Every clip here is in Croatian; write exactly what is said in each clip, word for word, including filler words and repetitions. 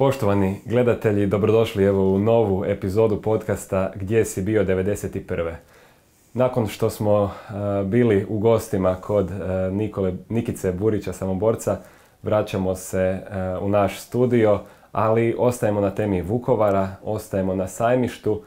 Poštovani gledatelji, dobrodošli evo u novu epizodu podcasta Gdje si bio devedeset prve. Nakon što smo uh, bili u gostima kod uh, Nikole, Nikice Burića, samoborca, vraćamo se uh, u naš studio, ali ostajemo na temi Vukovara, ostajemo na sajmištu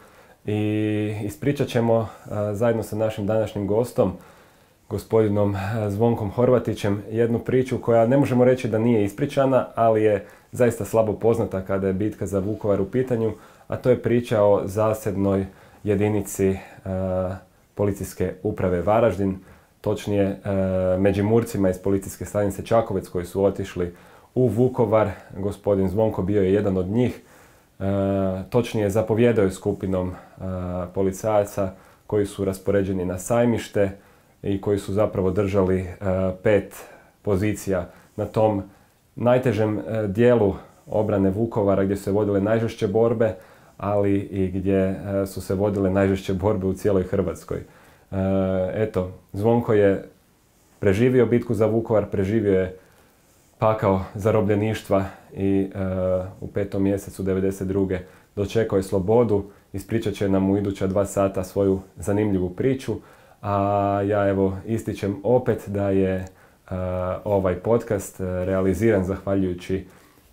i ispričat ćemo uh, zajedno sa našim današnjim gostom, gospodinom Zvonkom Horvatićem, jednu priču koja ne možemo reći da nije ispričana, ali je zaista slabo poznata kada je bitka za Vukovar u pitanju, a to je priča o zasebnoj jedinici e, policijske uprave Varaždin, točnije e, Međimurcima iz policijske stanice Čakovec koji su otišli u Vukovar. Gospodin Zvonko bio je jedan od njih, e, točnije zapovjedao je skupinom e, policajaca koji su raspoređeni na sajmište i koji su zapravo držali e, pet pozicija na tom najtežem e, dijelu obrane Vukovara gdje su se vodile najžešće borbe, ali i gdje e, su se vodile najžešće borbe u cijeloj Hrvatskoj. E, eto, Zvonko je preživio bitku za Vukovar, preživio je pakao zarobljeništva i e, u petom mjesecu devedeset druge dočekao je slobodu. Ispričat će nam u iduća dva sata svoju zanimljivu priču. A ja evo ističem opet da je uh, ovaj podcast uh, realiziran zahvaljujući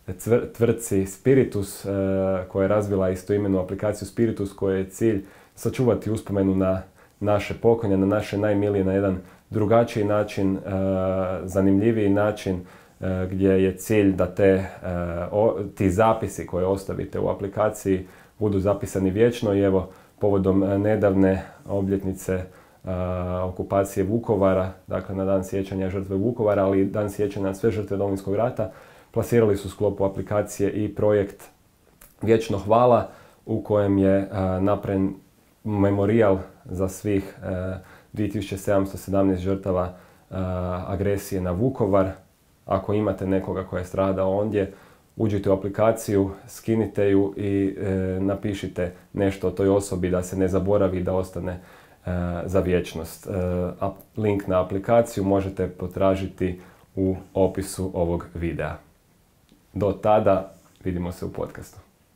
tvrtci Spiritus uh, koja je razvila istoimenu aplikaciju Spiritus koja je cilj sačuvati uspomenu na naše pokojne, na naše najmilije na jedan drugačiji način, uh, zanimljiviji način uh, gdje je cilj da te, uh, o, ti zapisi koje ostavite u aplikaciji budu zapisani vječno i evo povodom uh, nedavne obljetnice Uh, okupacije Vukovara, dakle na dan sjećanja žrtve Vukovara, ali i dan sjećanja na sve žrtve Domovinskog rata, plasirali su u sklopu aplikacije i projekt Vječno hvala u kojem je uh, napravljen memorijal za svih uh, dvije tisuće sedamsto sedamnaest žrtava uh, agresije na Vukovar. Ako imate nekoga koji je stradao ondje, uđite u aplikaciju, skinite ju i uh, napišite nešto o toj osobi da se ne zaboravi, da ostane za vječnost. Link na aplikaciju možete potražiti u opisu ovog videa. Do tada vidimo se u podcastu.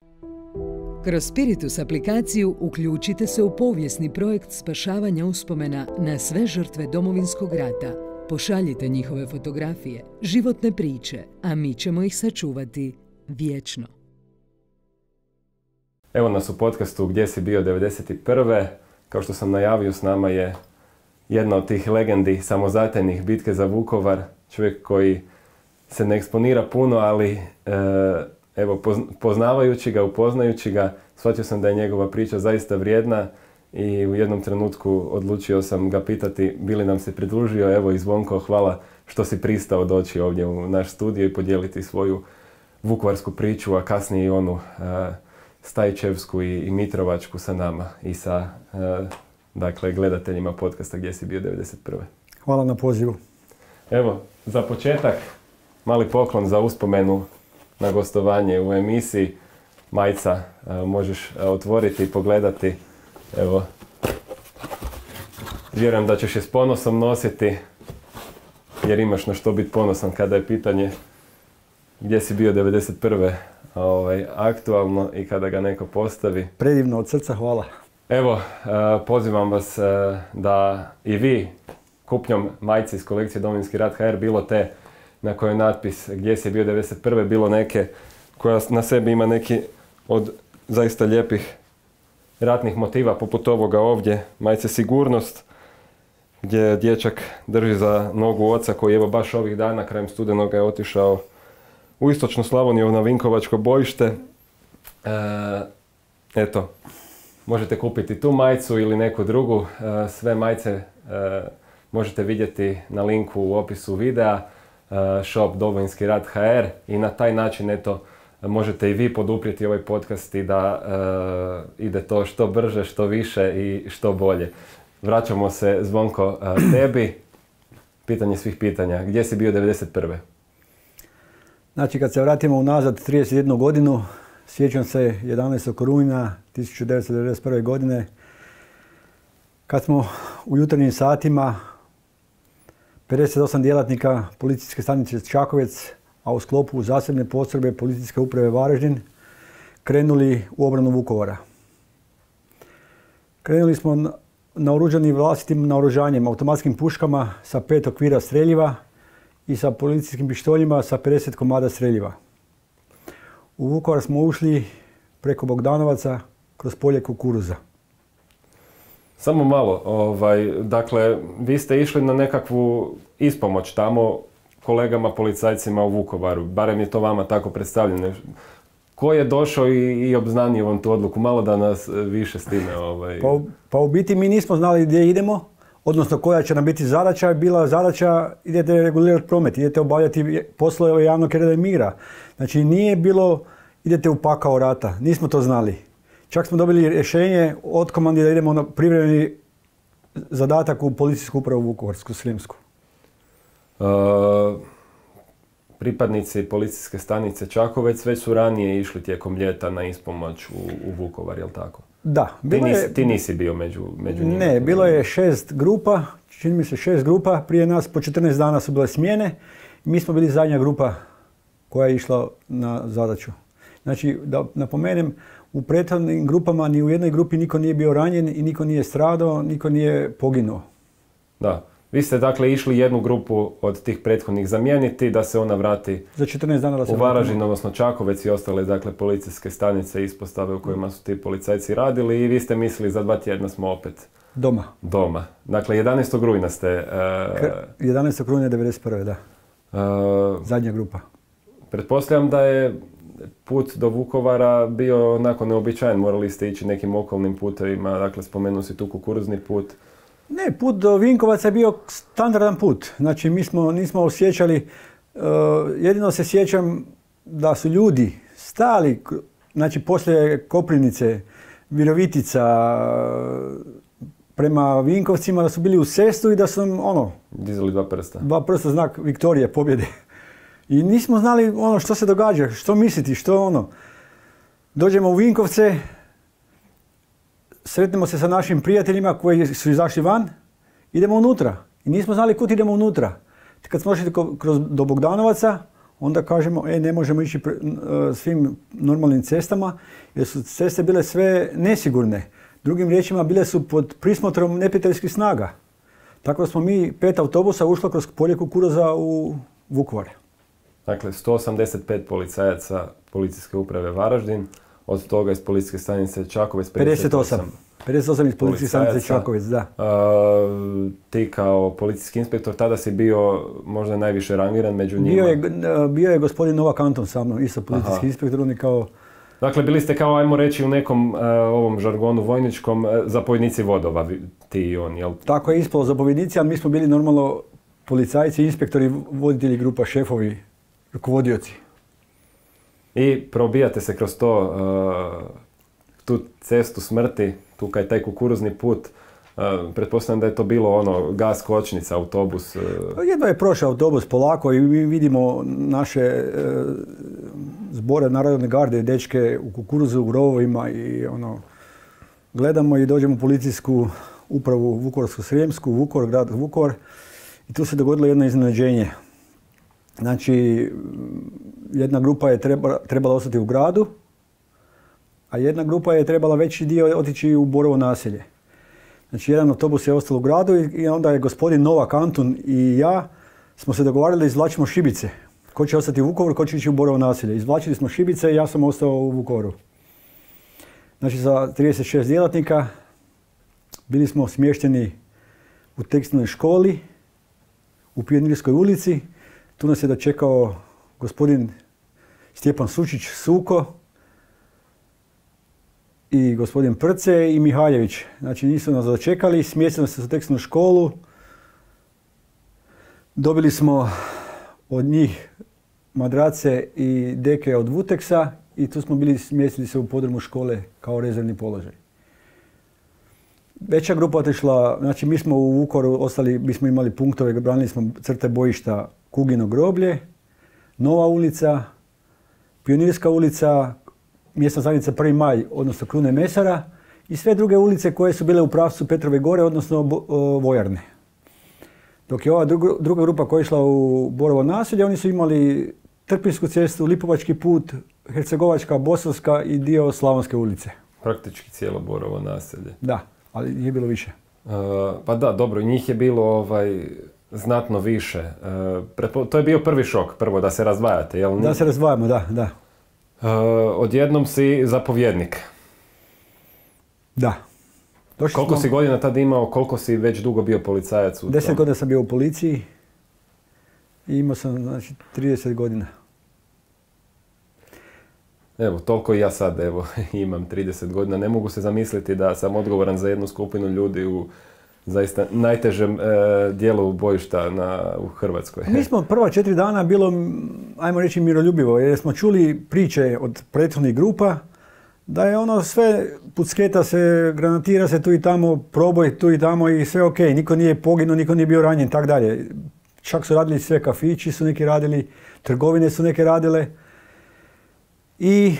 Kroz Spiritus aplikaciju uključite se u povijesni projekt spašavanja uspomena na sve žrtve Domovinskog rata. Pošaljite njihove fotografije, životne priče, a mi ćemo ih sačuvati vječno. Evo nas u podcastu Gdje si bio devedeset prve. Kao što sam najavio, s nama je jedna od tih legendi samozatajnih bitke za Vukovar. Čovjek koji se ne eksponira puno, ali e, evo, poznavajući ga, upoznajući ga, shvatio sam da je njegova priča zaista vrijedna i u jednom trenutku odlučio sam ga pitati bi li nam se pridružio. Evo i Zvonko, hvala što si pristao doći ovdje u naš studio i podijeliti svoju vukovarsku priču, a kasnije i onu e, Stajčevsku i, i Mitrovačku sa nama i sa e, dakle, gledateljima podcasta Gdje si bio devedeset prve. Hvala na pozivu. Evo, za početak mali poklon za uspomenu na gostovanje u emisiji. Majica e, možeš e, otvoriti i pogledati. Evo, vjerujem da ćeš je s ponosom nositi jer imaš na što biti ponosan kada je pitanje gdje si bio devedeset prve Ovaj, aktualno i kada ga neko postavi. Predivno, od srca hvala. Evo, uh, pozivam vas uh, da i vi kupnjom majice iz kolekcije Domovinski rat ha er, bilo te na kojoj je natpis Gdje si bio devedeset prve, bilo neke koja na sebi ima neki od zaista lijepih ratnih motiva, poput ovoga ovdje, majice Sigurnost, gdje dječak drži za nogu oca koji evo baš ovih dana, krajem studenoga je otišao u istočnu Slavoniju na Vinkovačko bojište. E, eto, možete kupiti tu majicu ili neku drugu. E, sve majice e, možete vidjeti na linku u opisu videa, e, shop Domovinski rat ha er i na taj način eto, možete i vi poduprijeti ovaj podcast i da e, ide to što brže, što više i što bolje. Vraćamo se, Zvonko, e, tebi. Pitanje svih pitanja. Gdje si bio devedeset prve? Znači, kad se vratimo unazad trideset jednu godinu, sjećam se jedanaestog rujna tisuću devetsto devedeset prve. godine, kad smo u jutarnjim satima pedeset osam djelatnika policijske stanice Čakovec a u sklopu zasebne postrojbe Policijske uprave Varaždin krenuli u obranu Vukovara. Krenuli smo naoružani vlastitim naoružanjem, automatskim puškama sa pet okvira streljiva i sa policijskim pištoljima sa pedeset komada streljiva. U Vukovar smo ušli preko Bogdanovaca kroz polje kukuruza. Samo malo, ovaj, dakle, vi ste išli na nekakvu ispomoć tamo kolegama policajcima u Vukovaru, barem je to vama tako predstavljeno. Ko je došao i, i obznanio vam tu odluku? Malo da nas više s time... Ovaj... Pa, pa u biti mi nismo znali gdje idemo, odnosno koja će nam biti zadaća. Bila zadaća, idete regulirati promet, idete obavljati poslove javnog reda i mira. Znači nije bilo, idete u pakao rata, nismo to znali. Čak smo dobili rješenje od komandi da idemo na privremeni zadatak u policijsku upravu Vukovarsko-srijemsku. Uh, pripadnici policijske stanice Čakovec već su ranije išli tijekom ljeta na ispomoć u, u Vukovar, jel tako? Da. Ti nisi, je, ti nisi bio među, među njima? Ne, bilo je šest grupa, čini mi se šest grupa, prije nas po četrnaest dana su bile smjene. Mi smo bili zadnja grupa koja je išla na zadaću. Znači, da napomenem, u prethodnim grupama ni u jednoj grupi niko nije bio ranjen i niko nije stradao, niko nije poginuo. Da. Vi ste dakle išli jednu grupu od tih prethodnih zamijeniti da se ona vrati za četrnaest dana da se u Varaždin, odnosno Čakovec i ostale dakle policijske stanice i ispostave u kojima su ti policajci radili i vi ste mislili za dva tjedna smo opet doma. Doma. Dakle, jedanaestog rujna ste... Uh, jedanaestog rujna devedeset prve da. Uh, Zadnja grupa. Pretpostavljam da je put do Vukovara bio onako neobičajen, morali ste ići nekim okolnim putevima, dakle spomenuo si tu kukuruzni put. Ne, put do Vinkovaca je bio standardan put. Znači, mi smo, nismo osjećali, uh, jedino se sjećam da su ljudi stali, znači poslije Koprivnice, Virovitica, prema Vinkovcima, da su bili u Sestu i da su nam, ono... dizali dva prsta. Dva prsta znak Viktorije, pobjede. I nismo znali ono što se događa, što misliti, što ono. Dođemo u Vinkovce, sretnemo se sa našim prijateljima koji su izašli van, idemo unutra. I nismo znali kud idemo unutra. Kad smo došli kroz, do Bogdanovaca, onda kažemo, e, ne možemo ići pre, uh, svim normalnim cestama, jer su ceste bile sve nesigurne. Drugim riječima, bile su pod prismotrom neprijateljskih snaga. Tako da smo mi pet autobusa ušlo kroz polje kukuruza u Vukovar. Dakle, sto osamdeset pet policajaca policijske uprave Varaždin, od toga iz policijske stanice Čakovec pedeset osam. pedeset osam iz policijske stanice Čakovec, da. Uh, ti kao policijski inspektor tada si bio možda najviše rangiran među njima. Bio je, bio je gospodin Novak Anton sa mnom, isto policijski Aha. inspektor, on je kao... Dakle, bili ste kao, ajmo reći, u nekom uh, ovom žargonu vojničkom uh, zapovjednici vodova, ti i on, jel? Tako je ispalo zapovjednici, ali mi smo bili normalno policajci, inspektori, voditelji grupa, šefovi, rukovodioci. I probijate se kroz to, uh, tu cestu smrti, tu kaj taj kukuruzni put. Uh, pretpostavljam da je to bilo ono, gas, kočnica, autobus. Uh... Jedva je prošao autobus polako i mi vidimo naše uh, zbore Narodne garde, dečke u kukuruzu, u rovovima i ono, gledamo i dođemo u policijsku upravu Vukovarsko-srijemsku, Vukovar, grad Vukovar i tu se dogodilo jedno iznenađenje. Znači, jedna grupa je treba, trebala ostati u gradu, a jedna grupa je trebala veći dio otići u Borovo naselje. Znači, jedan autobus je ostao u gradu i onda je gospodin Novak Antun i ja smo se dogovarali da izvlačimo šibice. Ko će ostati u Vukovaru, ko će ići u Borovo naselje. Izvlačili smo šibice i ja sam ostao u Vukovaru. Znači, za trideset šest djelatnika bili smo smješteni u tekstilnoj školi, u Pionirskoj ulici. Tu nas je dočekao gospodin Stjepan Sučić, Suko, i gospodin Prce i Mihaljević. Znači, nisu nas dočekali, smjestili se u tekstilnu školu. Dobili smo od njih madrace i deke od Vuteksa i tu smo bili smjestili se u podrumu škole kao rezervni položaj. Veća grupa otišla, znači mi smo u Vukovaru ostali, mi smo imali punktove, branili smo crte bojišta Kugino groblje, Nova ulica, Pionirska ulica, mjesna zajednica prvi maj, odnosno Krune Mesara i sve druge ulice koje su bile u pravcu Petrove gore, odnosno Vojarne. Dok je ova druga, druga grupa koja je išla u Borovo naselje, oni su imali Trpinjsku cestu, Lipovački put, Hercegovačka, Bosanska i dio Slavonske ulice. Praktički cijelo Borovo naselje. Da, ali nije bilo više. Uh, pa da, dobro, njih je bilo ovaj, znatno više. Uh, pretpo, to je bio prvi šok, prvo da se razdvajate, jel? Da se razdvajamo, da, da. Uh, odjednom si zapovjednik. Da. Došli koliko smo... si godina tad imao, koliko si već dugo bio policajac? U Deset tom? godina sam bio u policiji i imao sam, znači, trideset godina. Evo, toliko i ja sad, evo, imam trideset godina. Ne mogu se zamisliti da sam odgovoran za jednu skupinu ljudi u zaista najtežem e, dijelu bojišta na, u Hrvatskoj. Mi smo prva četiri dana bilo, ajmo reći, miroljubivo, jer smo čuli priče od prethodnih grupa da je ono sve, pucketa se, granatira se tu i tamo, proboj tu i tamo i sve ok. Niko nije poginuo, niko nije bio ranjen, tak dalje. Čak su radili sve, kafići su neki radili, trgovine su neke radile. I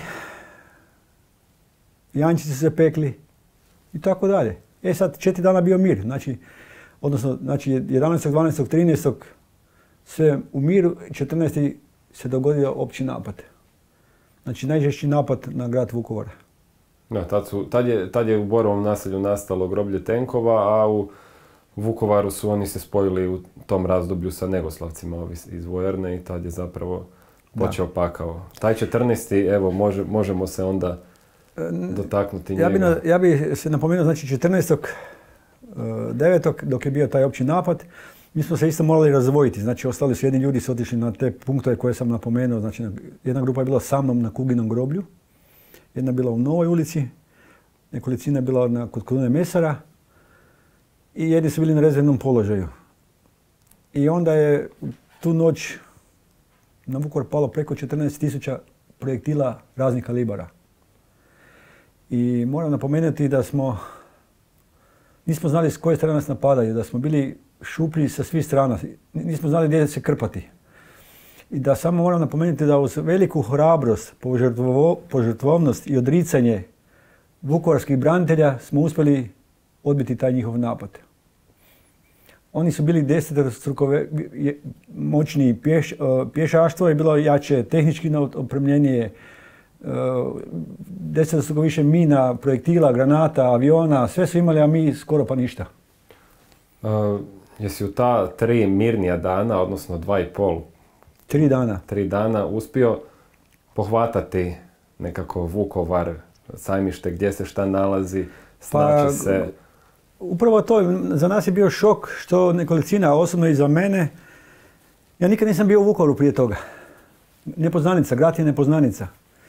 janjčice su se pekli i tako dalje. E sad, četiri dana bio mir, znači, odnosno, znači jedanaestog, dvanaestog, trinaestog sve u miru, četrnaestog se dogodio opći napad. Znači, najžešći napad na grad Vukovar. No, tad, su, tad, je, tad je u Borovom naselju nastalo groblje tenkova, a u Vukovaru su oni se spojili u tom razdoblju sa Negoslavcima ovi iz Vojerne i tad je zapravo počeo pakao. Taj četrnaesti evo, može, možemo se onda dotaknuti ja njega. Bi, ja bi se napomenuo, znači četrnaestog devetog dok je bio taj opći napad, mi smo se isto morali razdvojiti. Znači, ostali su jedni ljudi su otišli na te punktove koje sam napomenuo. Znači, jedna grupa je bila sa mnom na Kuginom groblju, jedna je bila u Novoj ulici, nekolicina je bila na, kod Krune Mesara i jedni su bili na rezervnom položaju. I onda je tu noć na Vukovar palo preko četrnaest tisuća projektila raznih kalibara. I moram napomenuti da smo, nismo znali s koje strane nas napadaju, da smo bili šuplji sa svih strana, nismo znali gdje se krpati. I da samo moram napomenuti da uz veliku hrabrost, požrtvo, požrtvovnost i odricanje vukovarskih branitelja smo uspjeli odbiti taj njihov napad. Oni su bili deseterostruko moćniji, pješ, pješaštvo je bilo jače, tehnički opremljenije, deseterostruko više mina, projektila, granata, aviona, sve su imali, a mi skoro pa ništa. Uh, jesi u ta tri mirnija dana, odnosno dva i pol, tri dana, tri dana uspio pohvatati nekako Vukovar, Sajmište, gdje se šta nalazi, snaći pa, se? Upravo to, za nas je bio šok što nekolicina, osobno i za mene, ja nikad nisam bio u Vukovaru prije toga. Nepoznanica, grad je nepoznanica.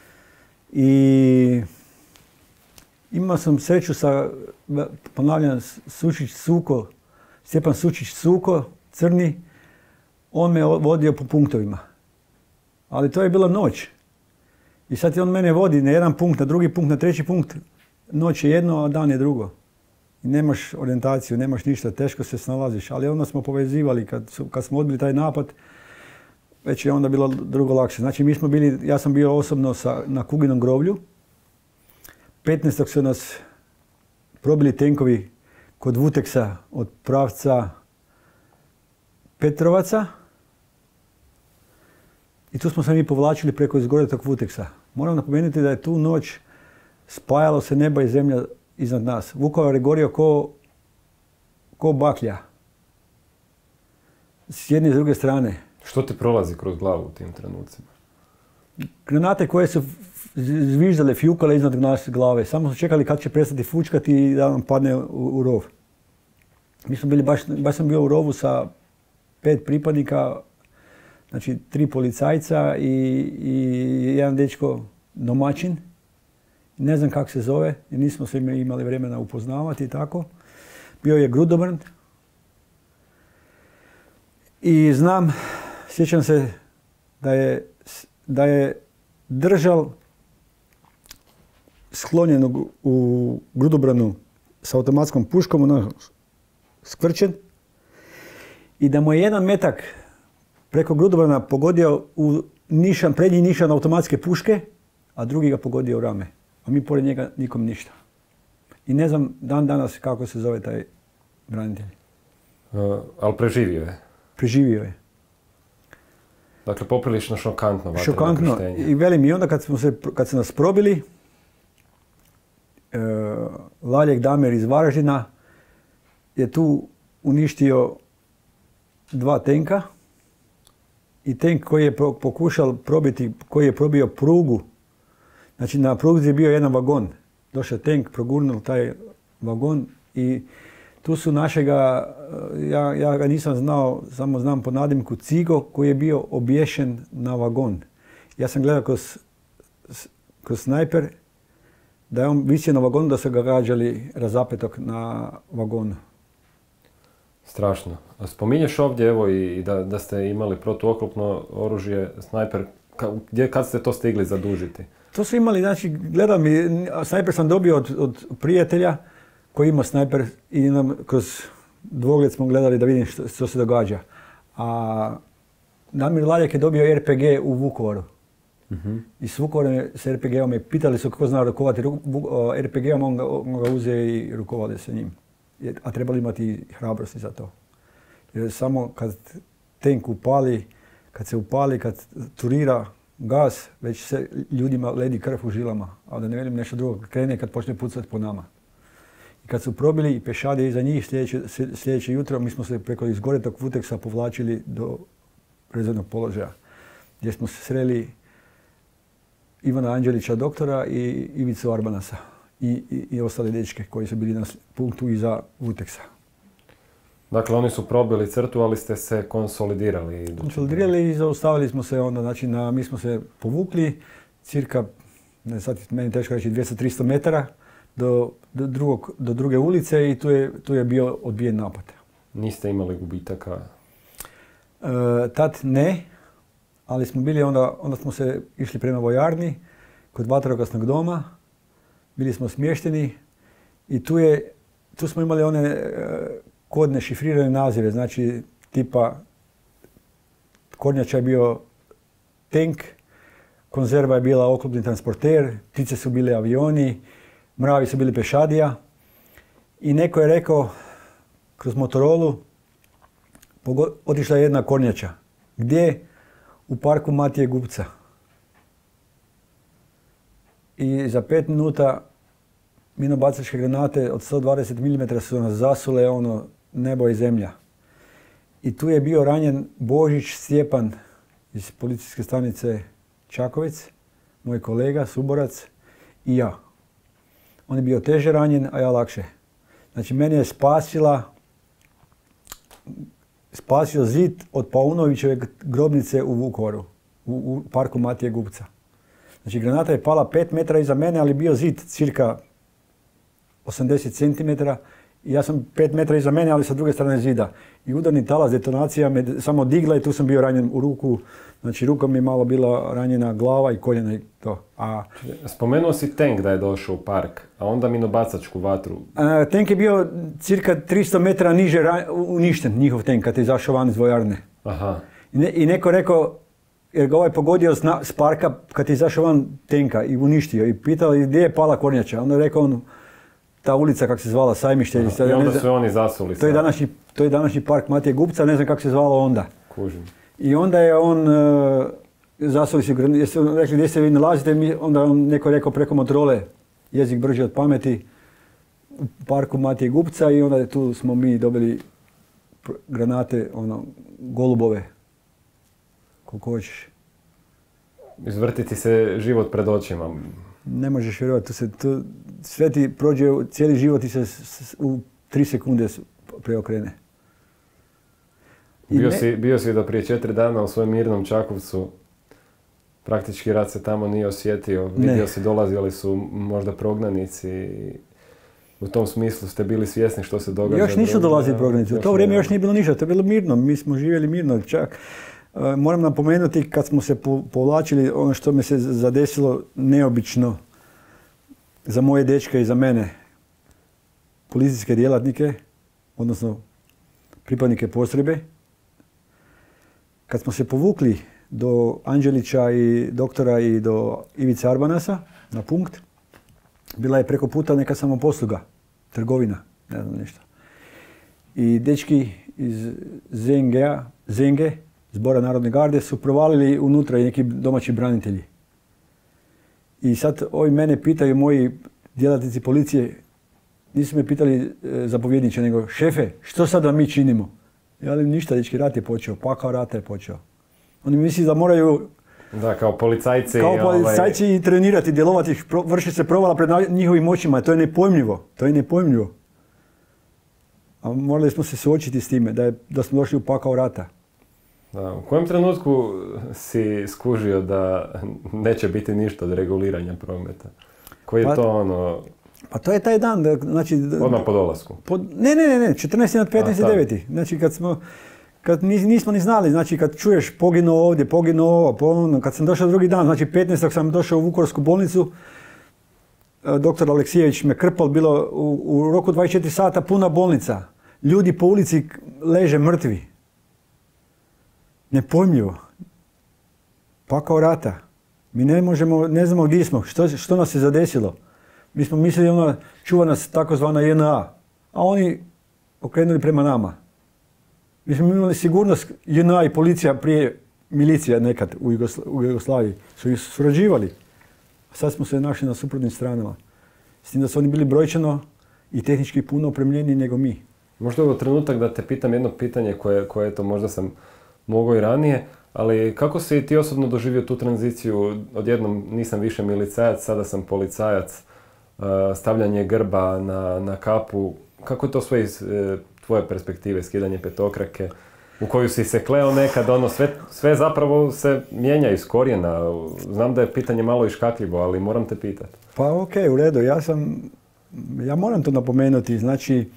I imao sam sreću sa, ponavljam, Sučić Suko, Stjepan Sučić Suko, crni, on me vodio po punktovima. Ali to je bila noć. I sad on mene vodi na jedan punkt, na drugi punkt, na treći punkt. Noć je jedno, a dan je drugo. I nemaš orijentaciju, nemaš ništa, teško se snalaziš. Ali onda smo povezivali, kad, su, kad smo odbili taj napad, već je onda bilo drugo lakše. Znači mi smo bili, ja sam bio osobno sa, na Kuginom groblju. petnaestog su nas probili tenkovi kod Vuteksa od pravca Petrovaca. I tu smo se mi povlačili preko izgoretog Vuteksa. Moram napomenuti da je tu noć spajalo se neba i zemlja iznad nas. Vukovar je gorio ko, ko baklja. S jedne i s druge strane. Što ti prolazi kroz glavu u tim trenucima? Granate koje su zviždale, fjukale iznad naše glave. Samo su čekali kad će prestati fučkati i da nam padne u, u rov. Mi smo bili, baš, baš sam bio u rovu sa pet pripadnika, znači tri policajca i, i jedan dečko domaćin. Ne znam kako se zove, jer nismo se imali vremena upoznavati i tako. Bio je Grudobrn. I znam, sjećam se da je, da je držal sklonjenog u Grudobranu sa automatskom puškom, ono, skvrčen, i da mu je jedan metak preko Grudobrana pogodio u nišan, prednji nišan automatske puške, a drugi ga pogodio u rame. A mi pored njega nikom ništa. I ne znam dan danas kako se zove taj branitelj. Uh, ali preživio je? Preživio je. Dakle, poprilično šokantno vatreno Šokantno. krštenje. I velim, i onda kad, smo se, kad su nas probili, e, Laljeg Damir iz Varaždina je tu uništio dva tenka i tenk koji je pro, pokušao probiti, koji je probio prugu. Znači na pruzi je bio jedan vagon. Došao tenk, progurnuo taj vagon i tu su našega, ja, ja ga nisam znao, samo znam po nadimku Cigo, koji je bio obješen na vagon. Ja sam gledao kroz, kroz snajper da je on visio na vagonu, da su ga gađali razapetog na vagonu. Strašno. A spominješ ovdje evo i da, da ste imali protuoklopno oružje, snajper. Ka, gdje, kad ste to stigli zadužiti? To su imali, znači, gledam, snajper sam dobio od, od prijatelja koji ima snajper i nam kroz dvogled smo gledali da vidim što, što se događa. A Damir Laljeg je dobio er pe ge u Vukovaru. Uh-huh. I s Vukovarom, s er pe geom je pitali su kako zna rukovati er pe geom, on ga, on ga uze i rukovali se njim. A trebali imati hrabrosti za to. Jer samo kad tenk upali, kad se upali, kad turira gas, već se ljudima ledi krv u žilama. A da ne velim nešto drugo, krene kad počne pucati po nama. I kad su probili i pešadije iza njih sljedeće, sljedeće jutro, mi smo se preko izgoretog Vuteksa povlačili do rezervnog položaja, gdje smo se sreli Ivana Anđelića, doktora, i Ivicu Arbanasa i, i, i ostale dečke koji su bili na punktu iza Vuteksa. Dakle, oni su probili crtu, ali ste se konsolidirali. Konsolidirali i zaustavili smo se onda, znači na, mi smo se povukli cirka, ne sad meni teško reći, dvjesto do tristo metara do, do, drugog, do druge ulice i tu je, tu je bio odbijen napad. Niste imali gubitaka? E, tad ne, ali smo bili onda, onda smo se išli prema vojarni kod vatrogasnog doma, bili smo smješteni i tu, je, tu smo imali one e, kodne šifrirane nazive, znači tipa kornjača je bio tank, konzerva je bila oklopni transporter, ptice su bile avioni, mravi su bili pešadija i neko je rekao kroz Motorolu otišla je jedna kornjača. Gdje? U parku Matije Gubca. I za pet minuta minobacačke granate od sto dvadeset milimetara su nas zasule ono nebo i zemlja. I tu je bio ranjen Božić Stjepan iz policijske stanice Čakovec, moj kolega, suborac i ja. On je bio teže ranjen, a ja lakše. Znači, mene je spasila, spasio zid od Paunovićeve grobnice u Vukovaru, u, u parku Matije Gubca. Znači, granata je pala pet metara iza mene, ali bio zid cirka osamdeset centimetara. I ja sam pet metara iza mene, ali sa druge strane zida. I udarni talas, detonacija me samo digla i tu sam bio ranjen u ruku. Znači, rukom mi je malo bila ranjena glava i koljena i to. A, spomenuo si tank da je došao u park, a onda minobacačku vatru. A, tank je bio cirka tristo metara niže ra- uništen, njihov tank, kad je izašao van iz vojarne. Aha. I, ne, i neko rekao, jer ga ovaj pogodio s, na, s parka kad je izašao van tanka i uništio. I pitao gdje je pala kornjača. Onda je rekao on, ta ulica kako se zvala, Sajmište. Aha, i onda su oni zasuli. To je, današnji, to je današnji park Matije Gubca, ne znam kako se zvalo onda. Kužim. I onda je on, uh, zasuli su, jesu rekli gdje se vi nalazite, mi, onda on neko rekao preko Motorole, jezik brži od pameti, u parku Matije Gubca i onda tu smo mi dobili granate, ono, golubove, koliko hoćeš. Izvrtiti se život pred očima. Ne možeš vjerovati, to se, to, sve ti prođe, cijeli život ti se s, s, u tri sekunde preokrene. Bio, ne... si, bio si do prije četiri dana u svojem mirnom Čakovcu. Praktički rat se tamo nije osjetio. Vidio ne. si dolazili su možda prognanici. U tom smislu ste bili svjesni što se događa. Još nisu dolazili prognanici. U to vrijeme još nije bilo ništa. To je bilo mirno. Mi smo živjeli mirno. Čak uh, moram napomenuti kad smo se po, povlačili, ono što me se zadesilo neobično za moje dečke i za mene, policijske djelatnike, odnosno pripadnike postrojbe. Kad smo se povukli do Anđelića i doktora i do Ivice Arbanasa na punkt, bila je preko puta neka samoposluga, trgovina, ne znam nešto. I dečki iz Zenge, Zenge Zbora narodne garde su provalili unutra i neki domaći branitelji. I sad ovi mene pitaju, moji djelatnici policije, nisu me pitali e, zapovjedniče, nego šefe, što sad da mi činimo? Ja li ništa, dečki, rat je počeo, pakao rata je počeo. Oni misli da moraju Da, kao policajci. Kao policajci ovaj... trenirati, djelovati, vrši se provala pred njihovim očima. To je nepojmljivo. To je nepojmljivo. A morali smo se suočiti s time, da, je, da smo došli u pakao rata. Da, u kojem trenutku si skužio da neće biti ništa od reguliranja prometa? Koji je pa, to ono... Pa to je taj dan, da, znači... Odmah po dolasku? Po, ne, ne, ne, ne, četrnaesti od petnaesti deveti Znači kad smo... Kad nismo ni znali, znači kad čuješ poginuo ovdje, poginuo ovo, poginuo, kad sam došao drugi dan, znači petnaestog sam došao u Vukovarsku bolnicu, doktor Aleksijević me krpal, bilo u, u roku dvadeset četiri sata puna bolnica. Ljudi po ulici leže mrtvi. Nepojmljivo. Pakao rata. Mi ne možemo, ne znamo gdje smo, što, što nas je zadesilo. Mi smo mislili ona čuva nas takozvana J N A, a oni okrenuli prema nama. Mi smo imali sigurnost, J N A i policija prije, milicija nekad u, Jugosla, u Jugoslaviji, su surađivali. A sad smo se našli na suprotnim stranama. S tim da su oni bili brojčano i tehnički puno opremljeniji nego mi. Možda je ovo trenutak da te pitam jedno pitanje koje, koje to možda sam mogao i ranije, ali kako si ti osobno doživio tu tranziciju? Odjednom nisam više milicajac, sada sam policajac, stavljanje grba na, na kapu. Kako je to sve iz tvoje perspektive, skidanje petokrake, u koju si se kleo nekad, ono, sve, sve zapravo se mijenja iz korijena. Znam da je pitanje malo iškakljivo, ali moram te pitati. Pa ok, u redu, ja sam, ja moram to napomenuti, znači,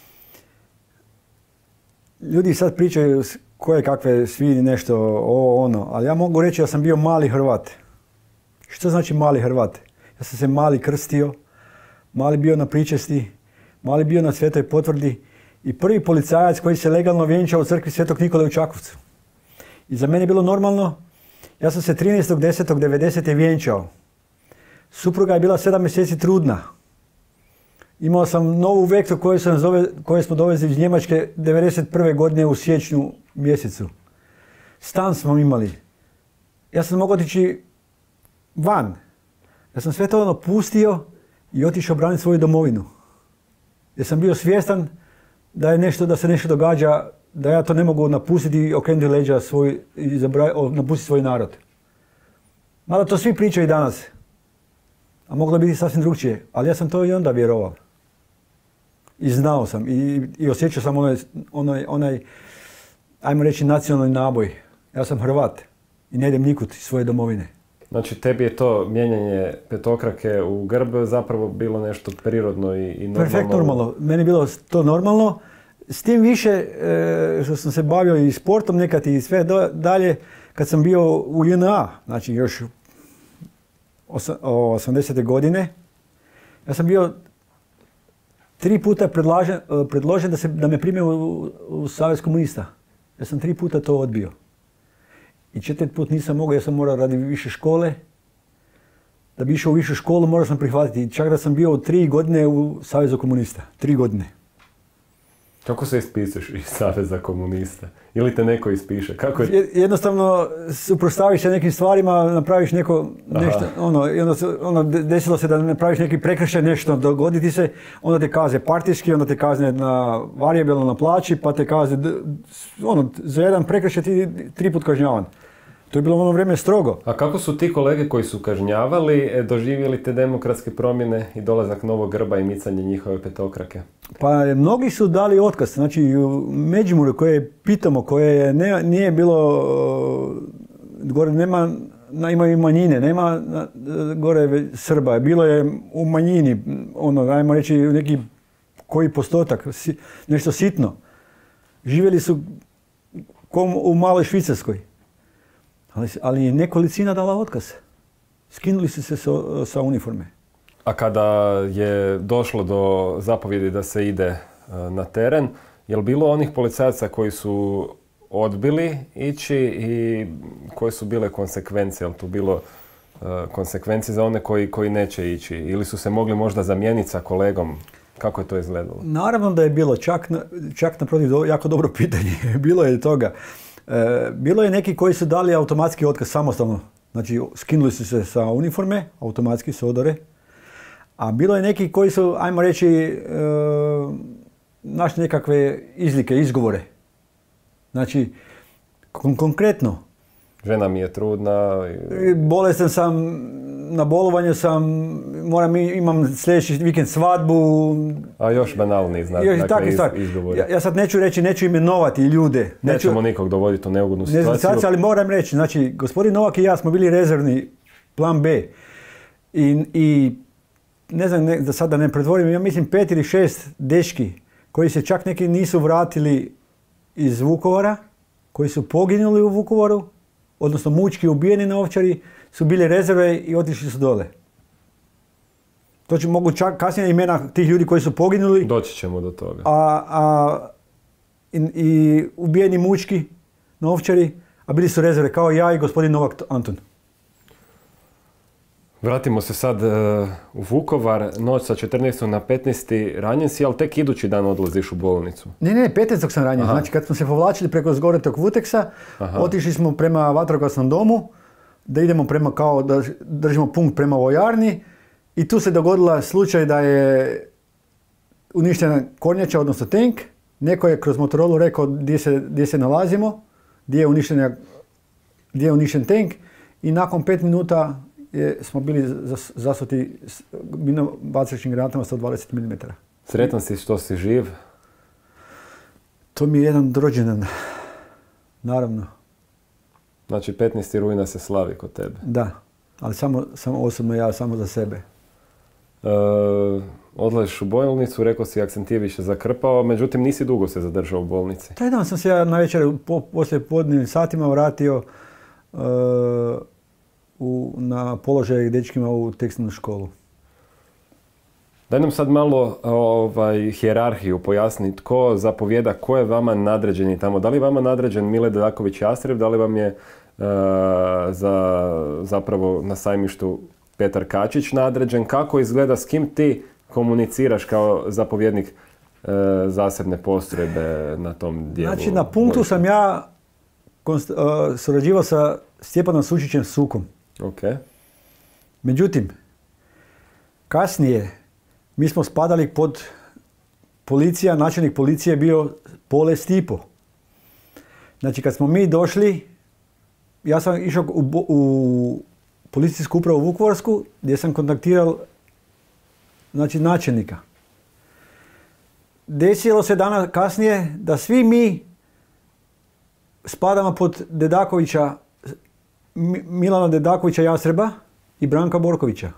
ljudi sad pričaju koje kakve svi nešto, ovo, ono, ali ja mogu reći da sam bio mali Hrvat. Što znači mali Hrvat? Ja sam se mali krstio, mali bio na pričesti, mali bio na Svetoj potvrdi i prvi policajac koji se legalno vjenčao u crkvi Svetog Nikole u Čakovcu. I za mene je bilo normalno, ja sam se trinaestog desetog devedesete vjenčao. Supruga je bila sedam mjeseci trudna. Imao sam novu Vektor koju, sam zove, koju smo dovezli iz Njemačke devedeset prve godine u siječnju mjesecu. Stan smo imali. Ja sam mogao otići van. Ja sam sve to ono pustio i otišao braniti svoju domovinu. Jer sam bio svjestan da je nešto, da se nešto događa, da ja to ne mogu napustiti i okrenuti leđa svoj, i zabra, napustiti svoj narod. Mada to svi pričaju danas. A moglo biti sasvim drugčije. Ali ja sam to i onda vjerovao. I znao sam. I, i osjećao sam onaj, onaj, onaj, ajmo reći, nacionalni naboj. Ja sam Hrvat. I ne idem nikud iz svoje domovine. Znači, tebi je to mijenjanje petokrake u grb zapravo bilo nešto prirodno i, i normalno? Perfekt normalno. Meni je bilo to normalno. S tim više e, što sam se bavio i sportom nekad i sve do, dalje, kad sam bio u J N A, znači još osamdesete godine, ja sam bio tri puta predlažen, predložen da, se, da me prime u, u Savez komunista. Ja sam tri puta to odbio. I četiri put nisam mogao, ja sam morao radi više škole. Da bi išao u višu školu morao sam prihvatiti. Čak da sam bio tri godine u Savezu komunista. Tri godine. Kako se ispišeš iz Saveza komunista? Ili te neko ispiše? Kako je... Jednostavno suprotstaviš se nekim stvarima, napraviš neko nešto, ono, i onda, ono, desilo se da napraviš neki prekršaj, nešto dogoditi se, onda te kaze partijski, onda te kazne na varijabilno na plaći, pa te kaze, ono, za jedan prekršaj ti tri put kažnjavan. To je bilo ono vrijeme strogo. A kako su ti kolege koji su kažnjavali doživjeli te demokratske promjene i dolazak novog grba i micanje njihove petokrake? Pa mnogi su dali otkaz. Znači u Međimurju koje pitamo, koje ne, nije bilo, gore nema, imaju manjine, nema gore Srba, bilo je u manjini, ono, ajmo reći neki koji postotak, nešto sitno. Živjeli su kao u maloj Švicarskoj. Ali, ali je nekolicina dala otkaz. Skinuli su se sa, sa uniforme. A kada je došlo do zapovjedi da se ide na teren, je li bilo onih policajaca koji su odbili ići i koje su bile konsekvencije? Je li tu bilo uh, konsekvencije za one koji, koji neće ići? Ili su se mogli možda zamijeniti sa kolegom? Kako je to izgledalo? Naravno da je bilo, čak, čak naprotiv, jako dobro pitanje. Bilo je toga. E, bilo je neki koji su dali automatski otkaz samostalno. Znači, skinuli su se sa uniforme, automatski s odore. A bilo je neki koji su, ajmo reći, e, našli nekakve izlike, izgovore. Znači, kon- konkretno. Žena mi je trudna. I... Bolestan sam, na bolovanju sam, moram, imam sljedeći vikend svadbu. A još banalniji znak, Još dakle, iz, stvar. izgovori. Ja, ja sad neću reći, neću imenovati ljude. Neću, Nećemo nikog dovoditi u neugodnu situaciju. Ne, ali moram reći, znači, gospodin Novak i ja smo bili rezervni plan B. I, i ne znam, ne, da sada ne pretvorim, ja mislim pet ili šest dečki koji se čak neki nisu vratili iz Vukovara, koji su poginuli u Vukovaru, odnosno mučki ubijeni na Ovčari, su bili rezerve i otišli su dole. To će mogu čak kasnije imena tih ljudi koji su poginuli. Doći ćemo do toga. A, a i, i ubijeni mučki na Ovčari, a bili su rezerve kao ja i gospodin Novak Anton. Vratimo se sad uh, u Vukovar, noć sa četrnaestog na petnaesti ranjen si, ali tek idući dan odlaziš u bolnicu. Ne, ne, petnaestog sam ranjen. Aha. Znači kad smo se povlačili preko Zgoretog Vuteksa, Aha. otišli smo prema vatrogasnom domu, da idemo prema kao, da držimo punkt prema vojarni i tu se dogodila slučaj da je uništena kornjača, odnosno tank. Neko je kroz Motorolu rekao gdje se, gdje se nalazimo, gdje je, uništena, gdje je uništen tank i nakon pet minuta je, smo bili zas, zasuti bacačnim granatama sto dvadeset milimetara. Sretan si što si živ? To mi je jedan rođendan, naravno. Znači petnaesti rujna se slavi kod tebe. Da, ali samo, samo osobno ja, samo za sebe. E, odlaziš u bolnicu, rekao si jak sam ti više zakrpao, međutim nisi dugo se zadržao u bolnici. Taj dan sam se ja na večer po, poslije podnevnim satima vratio uh, u, na položaj dečkima u tekstilnu školu. Daj nam sad malo ovaj, hijerarhiju pojasni tko zapovjeda, ko je vama nadređeni tamo. Da li je vama nadređen Mile Dedaković Jastreb, da li vam je uh, za, zapravo na sajmištu Petar Kačić nadređen? Kako izgleda, s kim ti komuniciraš kao zapovjednik uh, zasebne postrojbe na tom dijelu? Znači na punktu sam ja konst, uh, surađivao sa Stjepanom Sučićem Sukom. Okay. Međutim, kasnije mi smo spadali pod policija, načelnik policije je bio Pole Stipo. Znači kad smo mi došli, ja sam išao u, u policijsku upravu Vukovarsku gdje sam kontaktirao znači, načelnika. Desilo se dana kasnije da svi mi spadamo pod Dedakovića, Milana Dedakovića Jastreba i Branka Borkovića.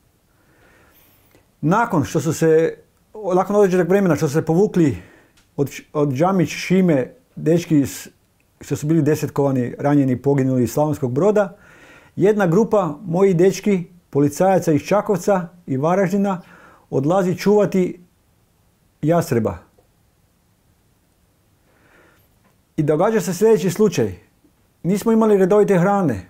Nakon što su se, nakon određenog vremena što su se povukli od, od Džamić, Šime, dečki što su bili desetkovani, ranjeni, poginuli iz Slavonskog Broda, jedna grupa mojih dečki, policajaca iz Čakovca i Varaždina, odlazi čuvati Jastreba. I događa se sljedeći slučaj. Nismo imali redovite hrane.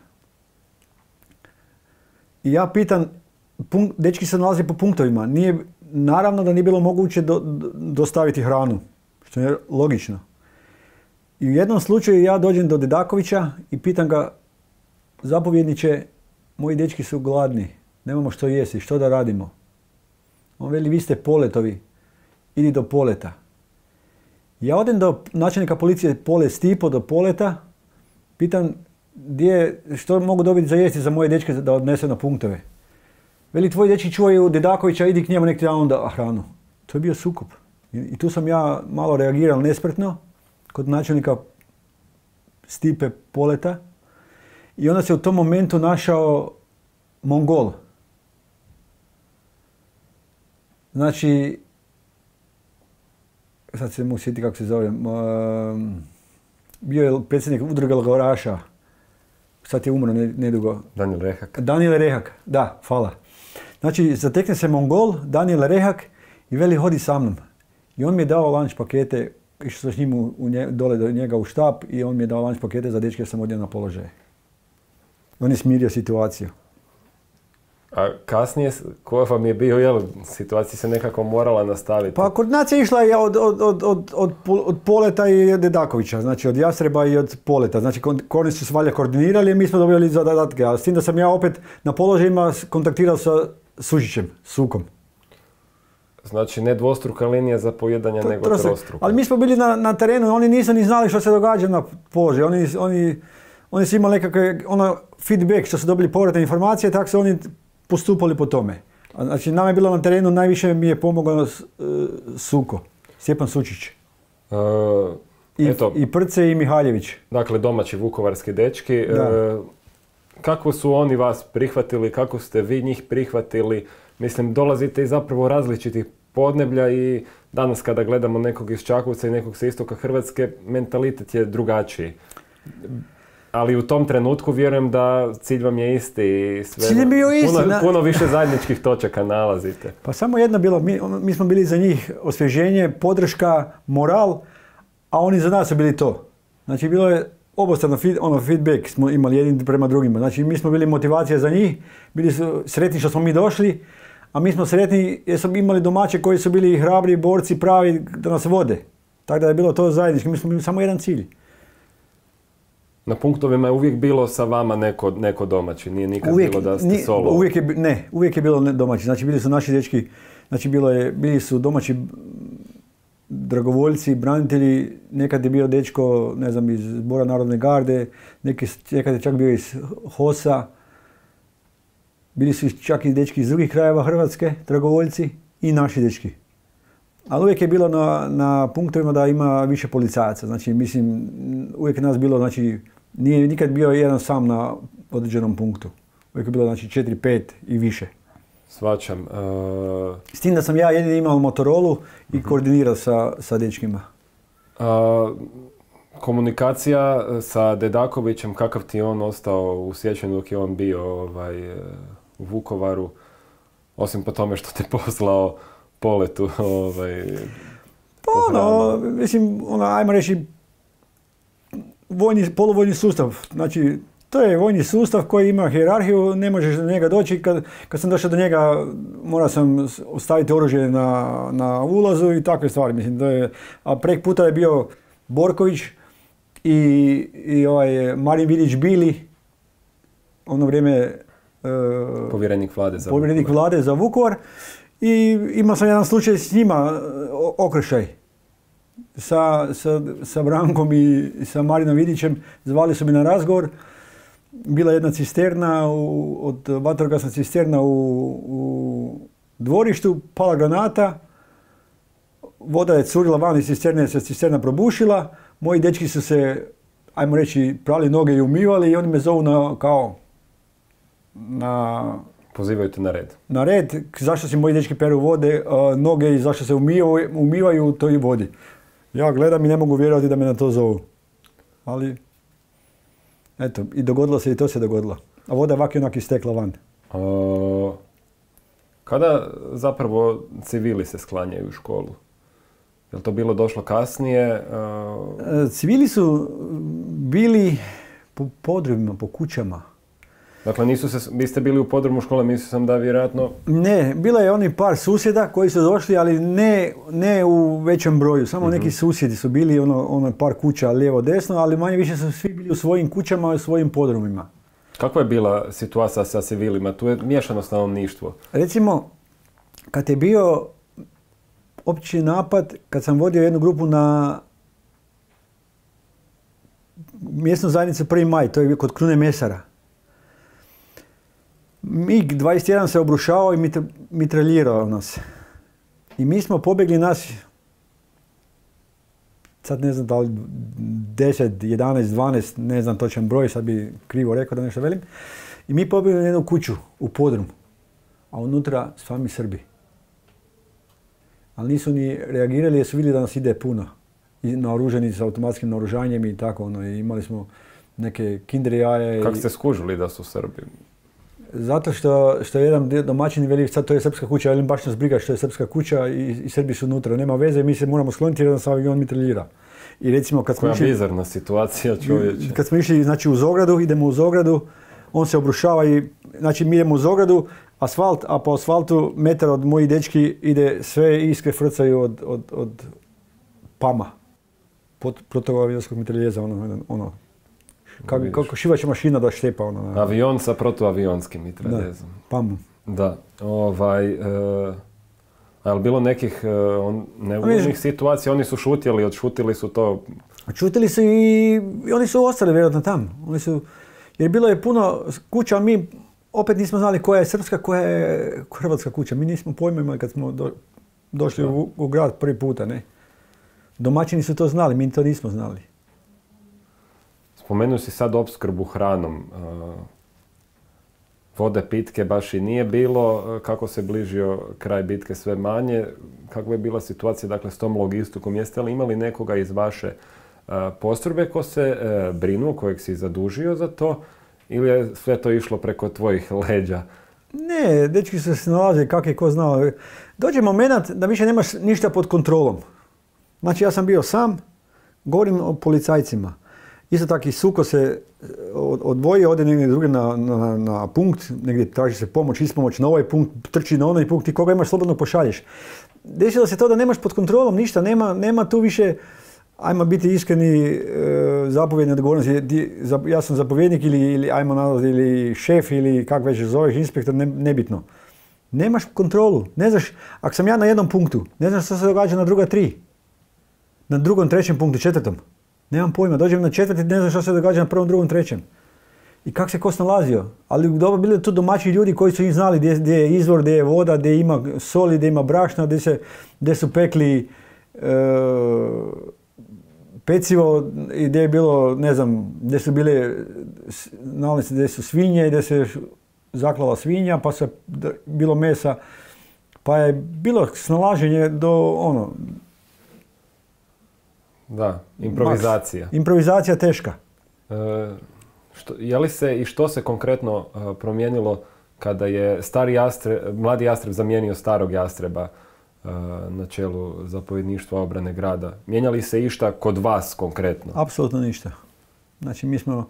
I ja pitam, punk, dečki se nalaze po punktovima. Nije, naravno da nije bilo moguće do, do, dostaviti hranu, što je logično. I u jednom slučaju ja dođem do Dedakovića i pitam ga, zapovjedniče, moji dečki su gladni, nemamo što jesti, što da radimo? On veli, vi ste Poletovi, idi do Poleta. Ja odem do načelnika policije Pole Stipo, do Poleta, pitam gdje, što mogu dobiti za jesti za moje dečke da odnese na punktove. Veli, tvoji dečki čuvaju Dedakovića, idi k njemu, nek ti ja onda hranu. To je bio sukob. I, I tu sam ja malo reagirao nespretno kod načelnika Stipe Poleta. I onda se u tom momentu našao Mongol. Znači, sad se mogu sjetiti kako se zove, um, bio je predsjednik udruge logoraša, sad je umro nedugo. Daniel Rehak. Daniel Rehak, da, hvala. Znači, zatekne se Mongol, Daniel Rehak i veli, hodi sa mnom. I on mi je dao lunch pakete, išao sam s njim u, u nje, dole do njega u štab i on mi je dao lunch pakete za dečke, sam odnio na položaje. On je smirio situaciju. A kasnije, ko vam je bio, jel, situacija se nekako morala nastaviti? Pa koordinacija je išla od, od, od, od, od, od Poleta i Dedakovića, znači od Jastreba i od Poleta. Znači oni su se valjda koordinirali i mi smo dobili zadatke, a s tim da sam ja opet na položajima kontaktirao sa Sušićem, Sukom. Znači ne dvostruka linija zapovijedanja, nego trostruka. Ali mi smo bili na, na terenu, oni nisu ni znali što se događa na položaju. Oni, oni, oni su imali nekakve ono, feedback, što su dobili povratne informacije, tako su oni postupali po tome. Znači nama je bilo na terenu, najviše mi je pomogao uh, Suko, Stjepan Sučić. Uh, I, eto, I Prce i Mihaljević. Dakle, domaći vukovarski dečki. Uh, kako su oni vas prihvatili, kako ste vi njih prihvatili? Mislim, dolazite iz zapravo različitih podneblja i danas kada gledamo nekog iz Čakovca i nekog sa istoka Hrvatske, mentalitet je drugačiji. Ali u tom trenutku vjerujem da cilj vam je isti i sve. Cilj je bio isti. Puno, puno više zajedničkih točaka nalazite. Pa samo jedno bilo, mi, mi smo bili za njih osvježenje, podrška, moral, a oni za nas su bili to. Znači bilo je obostrano ono, feedback smo imali jedni prema drugima. Znači mi smo bili motivacija za njih, bili su sretni što smo mi došli, a mi smo sretni jer smo imali domaće koji su bili hrabri, borci, pravi da nas vode. Tako da je bilo to zajednički, mi smo imali samo jedan cilj. Na punktovima je uvijek bilo sa vama neko, neko domaći, nije nikad uvijek, bilo da ste ni, solo? Uvijek je, ne, uvijek je bilo domaći, znači bili su naši dečki, znači bilo je, bili su domaći dragovoljci, branitelji, nekad je bio dečko, ne znam, iz Zbora narodne garde, neki, nekad je čak bio iz Hosa, bili su čak i dečki iz drugih krajeva Hrvatske, dragovoljci i naši dečki. Ali uvijek je bilo na, na punktovima da ima više policajaca, znači mislim, uvijek je nas bilo, znači, nije nikad bio jedan sam na određenom punktu. Uvijek je bilo, znači, četiri, pet i više. Svačam. Uh... S tim da sam ja jedini imao Motorolu i uh-huh. koordinirao sa, sa dečkima. Uh, komunikacija sa Dedakovićem, kakav ti je on ostao u sjećanju dok je on bio ovaj, u Vukovaru, osim po tome što te poslao Poletu, ovaj... Pa ono, mislim, ono, ajmo reći, vojni, poluvojni sustav. Znači, to je vojni sustav koji ima hijerarhiju, ne možeš do njega doći. Kad, kad sam došao do njega, morao sam ostaviti oružje na, na ulazu i takve stvari. Mislim, to je, a prek puta je bio Borković i, i ovaj Marin Vidić Bili, ono vrijeme... Uh, povjerenik vlade za povjerenik Vukovar. vlade za Vukovar. I imao sam jedan slučaj s njima, okršaj, sa, sa, sa Brankom i sa Marinom Vidićem. Zvali su mi na razgovor. Bila jedna cisterna, u, od vatrogasna cisterna u, u dvorištu, pala granata. Voda je curila van iz cisterne, se cisterna probušila. Moji dečki su se, ajmo reći, prali noge i umivali i oni me zovu na, kao, na... Pozivaju te na red. Na red, zašto si moji dečki peru vode, uh, noge i zašto se umivaju, umivaju u toj vodi. Ja gledam i ne mogu vjerovati da me na to zovu. Ali, eto, i dogodilo se i to se dogodilo. A voda je ovak i onak istekla van. Uh, kada zapravo civili se sklanjaju u školu? Je li to bilo došlo kasnije? Uh... Civili su bili po podrumima, po kućama. Dakle, nisu se, vi ste bili u podrumu škole, mislio sam da vjerojatno... Ne, bilo je oni par susjeda koji su došli, ali ne, ne u većem broju. Samo uh-huh. neki susjedi su bili, ono, ono par kuća lijevo desno, ali manje više su svi bili u svojim kućama i u svojim podrumima. Kakva je bila situacija sa civilima? Tu je miješano stanovništvo. Recimo, kad je bio opći napad, kad sam vodio jednu grupu na mjesnu zajednicu prvi maj, to je kod Krune Mesara. mig dvadeset jedan se obrušavao i mitraljirao nas. I mi smo pobjegli nas, sad ne znam da li deset, jedanaest, dvanaest, ne znam točan broj, sad bi krivo rekao da nešto velim. I mi pobjegli na jednu kuću u podrum, a unutra sami Srbi. Ali nisu ni reagirali jer su vidjeli da nas ide puno. I naoruženi s automatskim naoružanjem i tako ono. I imali smo neke kinder jaje. Kako ste skužili da su Srbi? Zato što, što je jedan domaćin veli, sad to je srpska kuća, velim baš nas briga što je srpska kuća i, i Srbi su unutra. Nema veze, mi se moramo skloniti jer nas avion mitraljira. I recimo kad smo Koja išli... bizarna situacija, čovječe. Kad smo išli znači, uz ogradu, idemo uz ogradu, on se obrušava i znači mi idemo uz ogradu, asfalt, a po asfaltu metar od mojih dečki ide sve iskre frcaju od, od, od pama. Protuavionskog mitraljeza, ono, ono. Kako, kako šivaća mašina da štepa, ono. Na... Avion sa protuavionskim mitraljezom. Da, pam. Da, ovaj... Uh, a je li bilo nekih uh, on, neugodnih situacija? Oni su šutjeli, odšutili su to... Čutili su i, i oni su ostali vjerojatno tamo. Oni su, jer bilo je puno kuća, a mi opet nismo znali koja je srpska, koja je hrvatska kuća. Mi nismo pojma imali kad smo do, došli u, u grad prvi puta, ne. Domaćini su to znali, mi to nismo znali. Spomenuo si sad opskrbu hranom. Vode pitke baš i nije bilo, kako se bližio kraj bitke sve manje. Kakva je bila situacija, dakle, s tom logistikom? Jeste li imali nekoga iz vaše postrojbe ko se brinu, kojeg si zadužio za to, ili je sve to išlo preko tvojih leđa? Ne, dečki su se nalaze, kak je ko znao. Dođe moment da više nemaš ništa pod kontrolom. Znači, ja sam bio sam, govorim o policajcima. Isto tako i Suko se odvoji, ode negdje druge na, na, na punkt, negdje traži se pomoć, ispomoć na ovaj punkt, trči na onaj punkt i koga imaš slobodno pošalješ. Desilo se to da nemaš pod kontrolom ništa, nema, nema tu više, ajmo biti iskreni, e, zapovjedni odgovornosti. Ja sam zapovjednik ili, ili ajmo nazvati, ili šef ili kako već zoveš, inspektor, ne, nebitno. Nemaš kontrolu, ne znaš, ako sam ja na jednom punktu, ne znaš što se događa na druga tri, na drugom, trećem punktu, četvrtom. Nemam pojma, dođem na četvrti, ne znam što se događa na prvom, drugom, trećem. I kako se ko snalazio. Ali dobro, bili tu domaći ljudi koji su im znali gdje, gdje je izvor, gdje je voda, gdje ima soli, gdje ima brašna, gdje, se, gdje su pekli e, pecivo i gdje je bilo, ne znam, gdje su bile nalazi, gdje su svinje, gdje se zaklala svinja, pa se bilo mesa. Pa je bilo snalaženje do ono... Da, improvizacija. Max. Improvizacija teška. E, što, je li se i što se konkretno uh, promijenilo kada je stari jastreb, mladi jastreb zamijenio starog jastreba uh, na čelu zapovjedništva obrane grada? Mijenja li se išta kod vas konkretno? Apsolutno ništa. Znači mi smo,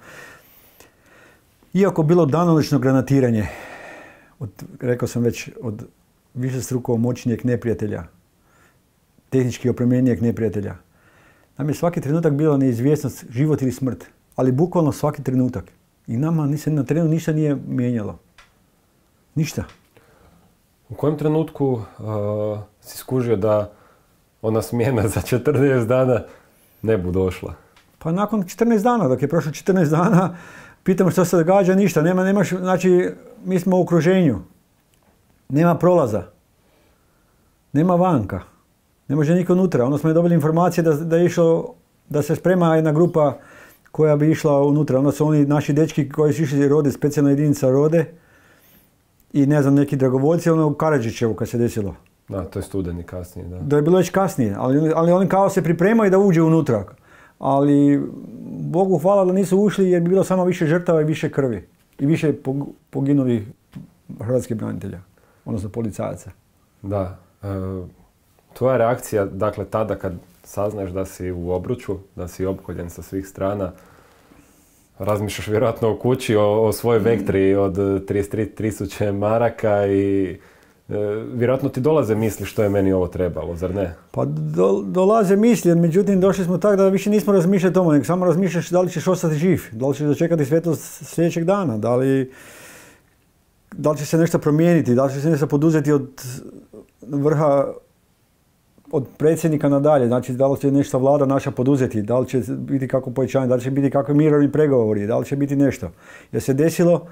iako bilo danonoćno granatiranje, od, rekao sam već, od višestruko moćnijeg neprijatelja, tehnički opremljenijeg neprijatelja, nam je svaki trenutak bila neizvjesnost, život ili smrt, ali bukvalno svaki trenutak. I nama se na terenu ništa nije mijenjalo. Ništa. U kojem trenutku uh, si skužio da ona smjena za četrnaest dana ne bu došla? Pa nakon četrnaest dana, dok je prošlo četrnaest dana, pitamo što se događa, ništa. Nema, nemaš, znači, mi smo u okruženju. Nema prolaza. Nema vanka. Ne može niko unutra. Onda smo dobili informacije da, da, je išlo, da se sprema jedna grupa koja bi išla unutra. Onda su oni naši dečki koji su išli Rode, specijalna jedinica Rode i ne znam, neki dragovoljci, ono u Karadžićevu kad se desilo. Da, to je studeni kasnije, da. Da je bilo već kasnije, ali, ali oni kao se pripremaju da uđe unutra. Ali Bogu hvala da nisu ušli jer bi bilo samo više žrtava i više krvi. I više poginulih hrvatskih branitelja, odnosno policajaca. Da. E, tvoja reakcija, dakle, tada kad saznaš da si u obruču, da si opkoljen sa svih strana, razmišljaš vjerojatno o kući, o, o svojoj Vektri od trideset tri tisuće maraka i e, vjerojatno ti dolaze misli što je meni ovo trebalo, zar ne? Pa do, dolaze misli, međutim došli smo tako da više nismo razmišljali o tome, nego samo razmišljaš da li ćeš ostati živ, da li ćeš dočekati svjetlost sljedećeg dana, da li, da li će se nešto promijeniti, da li će se nešto poduzeti od vrha, od predsjednika nadalje, znači da li će nešto vlada naša poduzeti, da li će biti kako povećanje, da li će biti kakvi mirovni pregovori, da li će biti nešto. Jer se desilo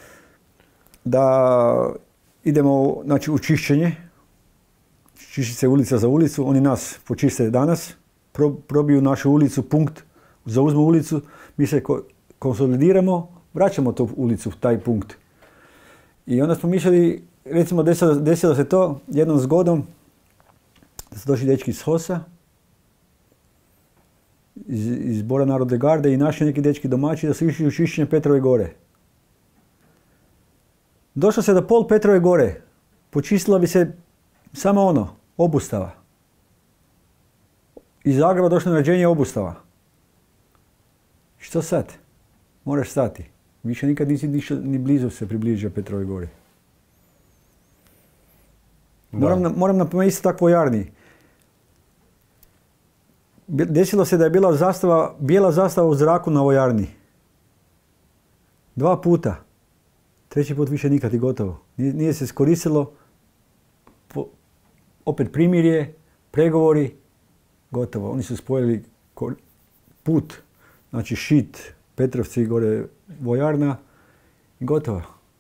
da idemo, znači, u čišćenje, čišći se ulica za ulicu, oni nas počiste danas, pro, probiju našu ulicu, punkt, zauzmu ulicu, mi se ko, konsolidiramo, vraćamo tu ulicu, taj punkt. I onda smo mišljali, recimo desilo, desilo se to jednom zgodom, da su došli dečki iz Hosa, iz, iz Zbora narodne garde i naši neki dečki domaći da su išli u čišćenje Petrove gore. Došlo se do pol Petrove gore, počistila bi se samo ono, obustava. Iz Zagreba došlo naređenje obustava. Što sad? Moraš stati. Više nikad nisi ni blizu se približio Petrove gore. Moram, na, moram napomenuti isto tako vojarni. Desilo se da je bila zastava, bijela zastava u zraku na vojarni. Dva puta. Treći put više nikad i gotovo. Nije, nije se iskoristilo. Po, opet primirje, pregovori, gotovo. Oni su spojili put, znači Šid, Petrovci, gore vojarna i gotovo.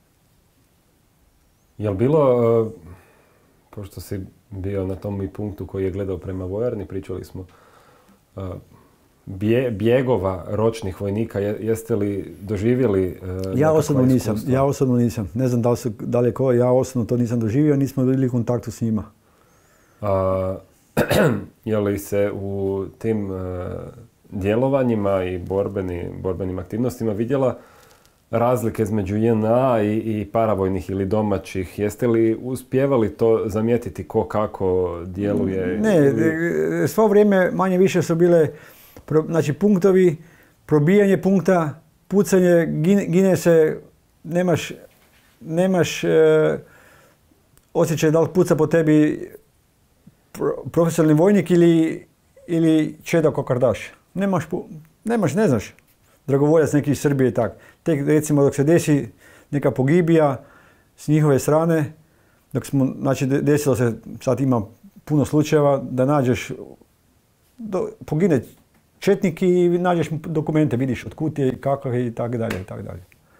Je li bilo, uh, pošto si bio na tom i punktu koji je gledao prema vojarni, pričali smo, uh, bje, bjegova ročnih vojnika, je, jeste li doživjeli uh, ja osobno nisam, iskustva? ja osobno nisam. Ne znam da li, su, da li je ko, ja osobno to nisam doživio, nismo bili u kontaktu s njima. Uh, je li se u tim uh, djelovanjima i borbeni, borbenim aktivnostima vidjela razlike između J N A i, i paravojnih ili domaćih? Jeste li uspjevali to zamijetiti ko kako djeluje? Ne, ili... svo vrijeme manje više su bile pro, znači punktovi, probijanje punkta, pucanje, gine, gine se, nemaš, nemaš e, osjećaj da li puca po tebi pro, profesionalni vojnik ili, ili čedo kokardaš. Nemaš, nemaš, ne znaš. Dragovoljac neki iz Srbije i tako. Tek recimo dok se desi neka pogibija s njihove strane, dok smo, znači desilo se, sad ima puno slučajeva, da nađeš, do, pogine četnik i nađeš dokumente, vidiš od kud je, kakav je i tako dalje i tako dalje.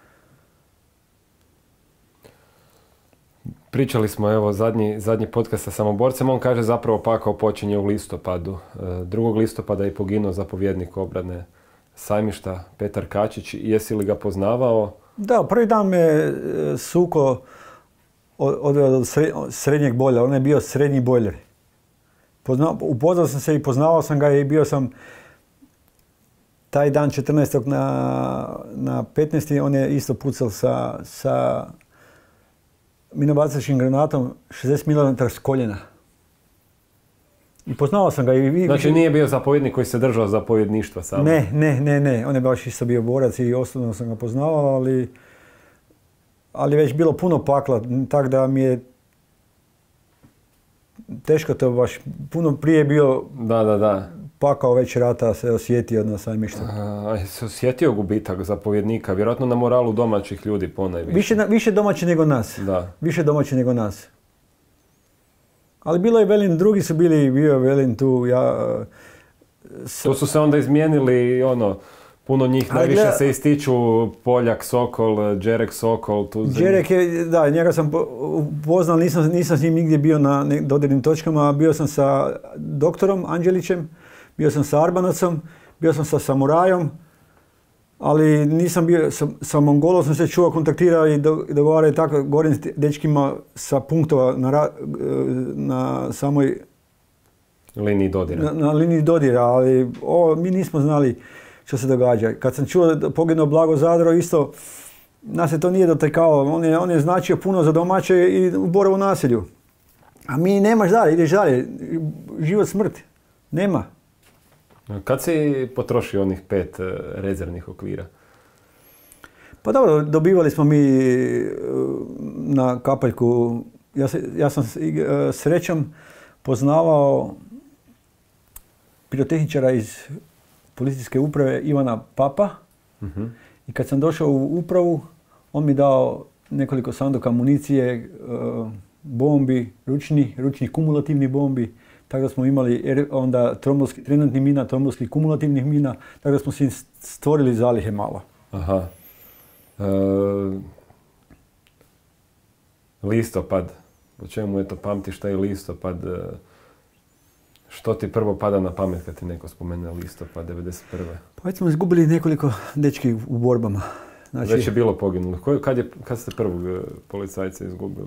Pričali smo, evo, zadnji, zadnji podcast sa samoborcem, on kaže zapravo pakao počinje u listopadu. drugog listopada je poginuo zapovjednik obrane Sajmišta, Petar Kačić. Jesi li ga poznavao? Da, prvi dan me Suko odveo do srednjeg bojlera, on je bio srednji bojler. Pozna, upoznao sam se i poznavao sam ga i bio sam taj dan četrnaestog na, na petnaesti on je isto pucao sa, sa minobacačkim granatom šezdeset milimetara s koljena. I poznavao sam ga i vi... Znači nije bio zapovjednik koji se držao zapovjedništva samo? Ne, ne, ne, ne. On je baš isto bio borac i osobno sam ga poznavao, ali... Ali već bilo puno pakla, tako da mi je... Teško to baš, puno prije bio... Da, da, da. Pakao već rata se osjetio na Sajmištu. A se osjetio gubitak zapovjednika, vjerojatno na moralu domaćih ljudi ponajviše. Više, više domaći nego nas. Da. Više domaći nego nas. Ali bilo je, velim, drugi su bili, bio je, velim, tu, ja... S... To su se onda izmijenili, ono, puno njih, ali najviše gleda... se ističu Poljak, Sokol, Đerek Sokol, tu... Đerek je, da, njega sam poznal, nisam, nisam s njim nigdje bio na dodirnim točkama, bio sam sa doktorom Anđelićem, bio sam sa Arbanacom, bio sam sa Samurajom, ali nisam bio, sa, sa Mongolom sam se čuo, kontaktirao i dogovarao i tako govorim s dečkima sa punktova na, na samoj liniji dodira. Na, na liniji dodira, ali o, mi nismo znali što se događa. Kad sam čuo da poginuo Blago Zadro, isto nas je to nije dotakao. On je, on je značio puno za domaće i u Borovu naselju. A mi nemaš dalje, ideš dalje. Život, smrt. Nema. Kad si potrošio onih pet rezervnih okvira? Pa dobro, dobivali smo mi na kapaljku, ja, se, ja sam srećom poznavao pirotehničara iz policijske uprave Ivana Papa. Uh-huh. I kad sam došao u upravu, on mi dao nekoliko sanduka municije, bombi, ručnih, ručnih kumulativnih bombi. Tako da smo imali onda trombolski trenutni mina, trombolskih kumulativnih mina, tako da smo si stvorili zalihe malo. Aha. E, listopad, o čemu je to pamtiš taj listopad? Što ti prvo pada na pamet kad ti neko spomene listopad devedeset prve? Pa već smo izgubili nekoliko dečki u borbama. Znači, već je bilo poginulih. Kad, je, kad ste prvog policajca izgubili?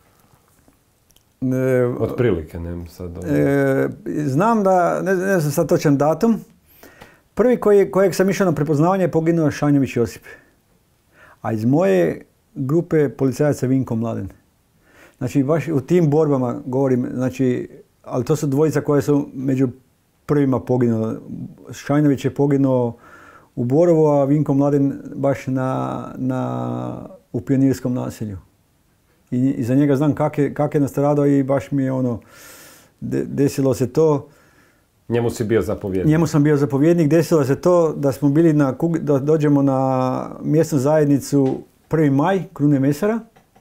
E, Otprilike, ne sad... E, znam da, ne, ne znam sad točan datum, prvi koji, kojeg sam išao na prepoznavanje je poginuo Šanjović Josip. A iz moje grupe policajaca Vinko Mladen. Znači, baš u tim borbama govorim, znači, ali to su dvojica koje su među prvima poginule. Šanjović je poginuo u Borovu, a Vinko Mladen baš na, na, u Pionirskom naselju. i, i za njega znam kak je, kak je nastradao i baš mi je ono, de, desilo se to. Njemu si bio zapovjednik? Njemu sam bio zapovjednik, desilo se to da smo bili na, da dođemo na mjesnu zajednicu prvi maj, Krune Mesara.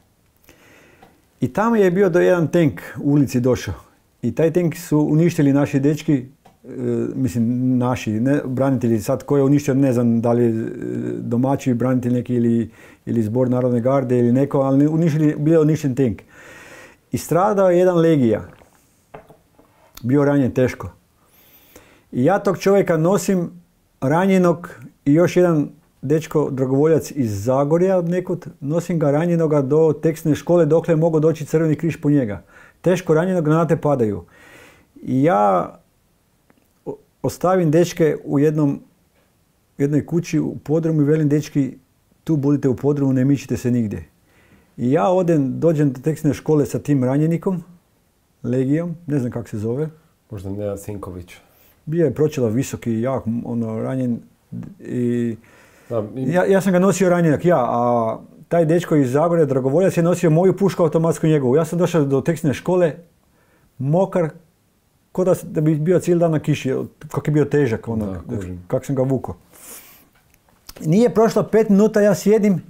I tamo je bio do jedan tank u ulici došao. I taj tank su uništili naši dečki, e, mislim naši, ne, branitelji, sad ko je uništio ne znam da li je domaći branitelj neki ili, ili zbor Narodne garde ili neko, ali uništili, bio je uništen tank. I stradao je jedan legija, bio ranjen teško. I ja tog čovjeka nosim ranjenog i još jedan dečko, dragovoljac iz Zagorja nekud, nosim ga ranjenoga do tekstilne škole dokle je mogao doći Crveni križ po njega. Teško ranjenog, granate padaju. I ja ostavim dečke u jednom, jednoj kući u podrumu i velim dečki, tu budite u podrumu, ne mičite se nigdje. I ja odem, dođem do tekstilne škole sa tim ranjenikom, legijom, ne znam kako se zove. Možda Nenad Sinković. Bio je Pročelov visoki, jak, ono, ranjen i... Da, i... Ja, ja sam ga nosio ranjenak, ja, a taj dečko iz Zagorja, dragovoljac, je nosio moju pušku automatsku njegovu. Ja sam došao do tekstilne škole, mokar, ko da, da bi bio cijeli dan na kiši, kako je bio težak, ono, kako sam ga vukao. Nije prošlo pet minuta, ja sjedim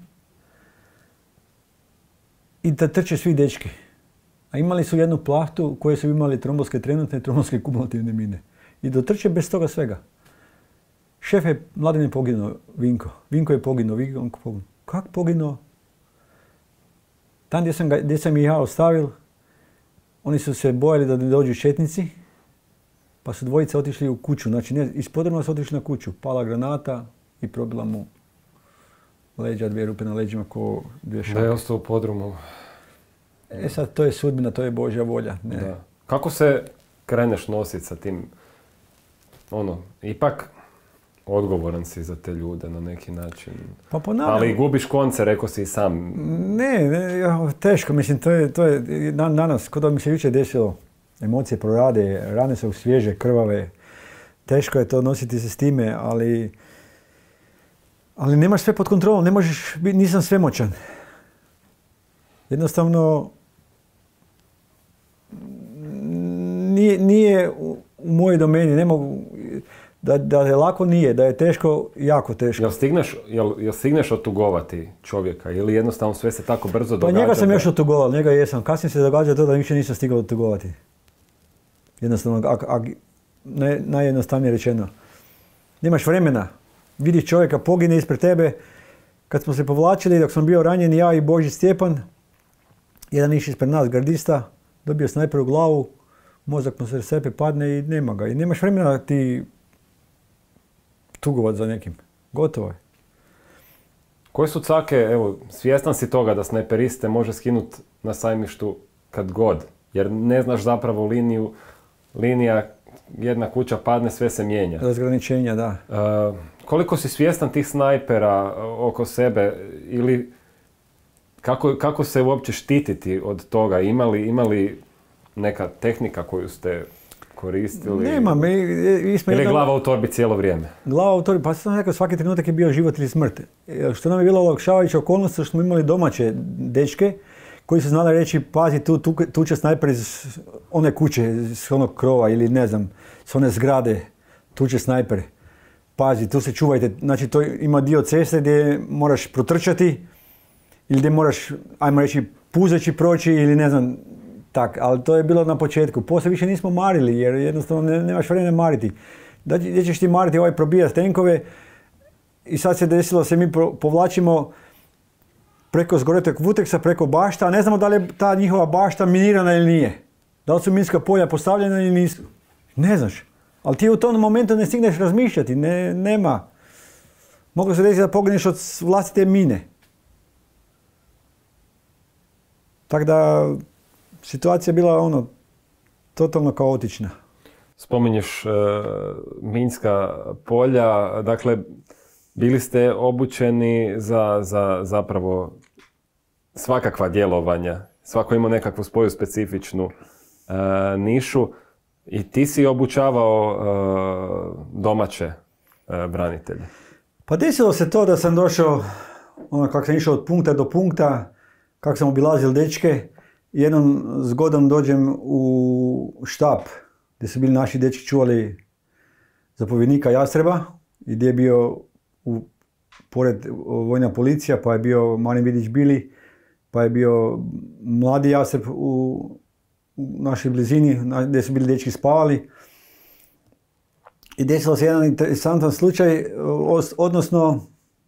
i da trče svi dečki. A imali su jednu plahtu u kojoj su imali tromboske trenutne i tromboske kumulativne mine. I dotrče bez toga svega. Šef je, Mladen je poginuo, Vinko. Vinko je poginuo, Vinko je poginuo. Kak poginuo? Tam gdje sam, ga, gdje sam ih ja ostavil, oni su se bojali da ne dođu četnici, pa su dvojice otišli u kuću. Znači, ne, iz podruma su otišli na kuću. Pala granata i probila mu leđa, dvije rupe na leđima ko dvije šake. Da je ostao u podrumu. E sad, to je sudbina, to je Božja volja. Ne. Da. Kako se kreneš nositi sa tim, ono, ipak odgovoran si za te ljude na neki način. Pa ponavljam. Ali gubiš konce, rekao si i sam. Ne, ne, teško, mislim, to je, to je dan, danas, kod da mi se jučer desilo, emocije prorade, rane su svježe, krvave, teško je to nositi se s time, ali, ali nemaš sve pod kontrolom, ne možeš, nisam svemoćan. Jednostavno, nije, nije u, u mojoj domeni, ne mogu, da, da je lako nije, da je teško, jako teško. Jel stigneš, jel, jel stigneš otugovati čovjeka ili jednostavno sve se tako brzo događa? Pa njega sam da... još otugovao, njega jesam. Kasnije se događa to da više nisam stigao otugovati. Jednostavno, ak, ak, naj, najjednostavnije rečeno. Nemaš vremena, vidiš čovjeka pogine ispred tebe. Kad smo se povlačili, dok sam bio ranjen, ja i Boži Stjepan, jedan iš ispred nas, gardista, dobio snajper u glavu, mozak mu se rasepe, padne i nema ga. I nemaš vremena ti tugovat za nekim. Gotovo je. Koje su cake, evo, svjestan si toga da snajperiste može skinuti na sajmištu kad god, jer ne znaš zapravo liniju, linija, jedna kuća padne, sve se mijenja. Razgraničenja, da. Uh, koliko si svjestan tih snajpera oko sebe ili kako, kako se uopće štititi od toga? Ima li, ima li neka tehnika koju ste koristili? Nema, mi, mi smo ili je jedna... glava u torbi cijelo vrijeme? Glava u torbi, pa sam rekao, svaki trenutak je bio život ili smrt. Što nam je bilo olakšavajuća okolnost, što smo imali domaće dečke koji su znali reći, pazi, tu, tu, tu će snajper iz one kuće, iz onog krova ili ne znam, s one zgrade, tu će snajper. Pazi, tu se čuvajte. Znači, to ima dio ceste gdje moraš protrčati ili gdje moraš, ajmo reći, puzeći proći ili ne znam, tak. Ali to je bilo na početku. Poslije više nismo marili jer jednostavno ne, nemaš vremena mariti. Da, gdje ćeš ti mariti ovaj probijat tenkove i sad se desilo se mi povlačimo preko zgoretog Vuteksa, preko bašta, a ne znamo da li je ta njihova bašta minirana ili nije. Da li su minska polja postavljena ili nisu. Ne znaš. Ali ti u tom momentu ne stigneš razmišljati, ne, nema. Moglo se desiti da pogineš od vlastite mine. Tako da, situacija je bila ono, totalno kaotična. Spominješ uh, minska polja, dakle, bili ste obučeni za, za zapravo svakakva djelovanja. Svako ima nekakvu svoju specifičnu uh, nišu. I ti si obučavao uh, domaće uh, branitelje. Pa desilo se to da sam došao, ono kako sam išao od punkta do punkta, kako sam obilazil dečke, jednom zgodom dođem u štab gdje su bili naši dečki čuvali zapovjednika Jastreba i gdje je bio u, pored vojna policija, pa je bio Marin Vidić Bili, pa je bio mladi Jastreb u, u našoj blizini gdje su bili dečki spavali. I desilo se jedan interesantan slučaj, odnosno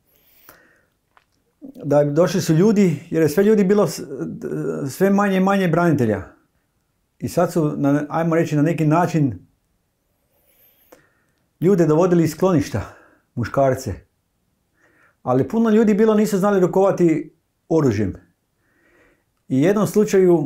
da došli su ljudi, jer je sve ljudi bilo sve manje i manje branitelja. I sad su, na, ajmo reći, na neki način ljude dovodili iz skloništa, muškarce. Ali puno ljudi bilo nisu znali rukovati oružjem. I u jednom slučaju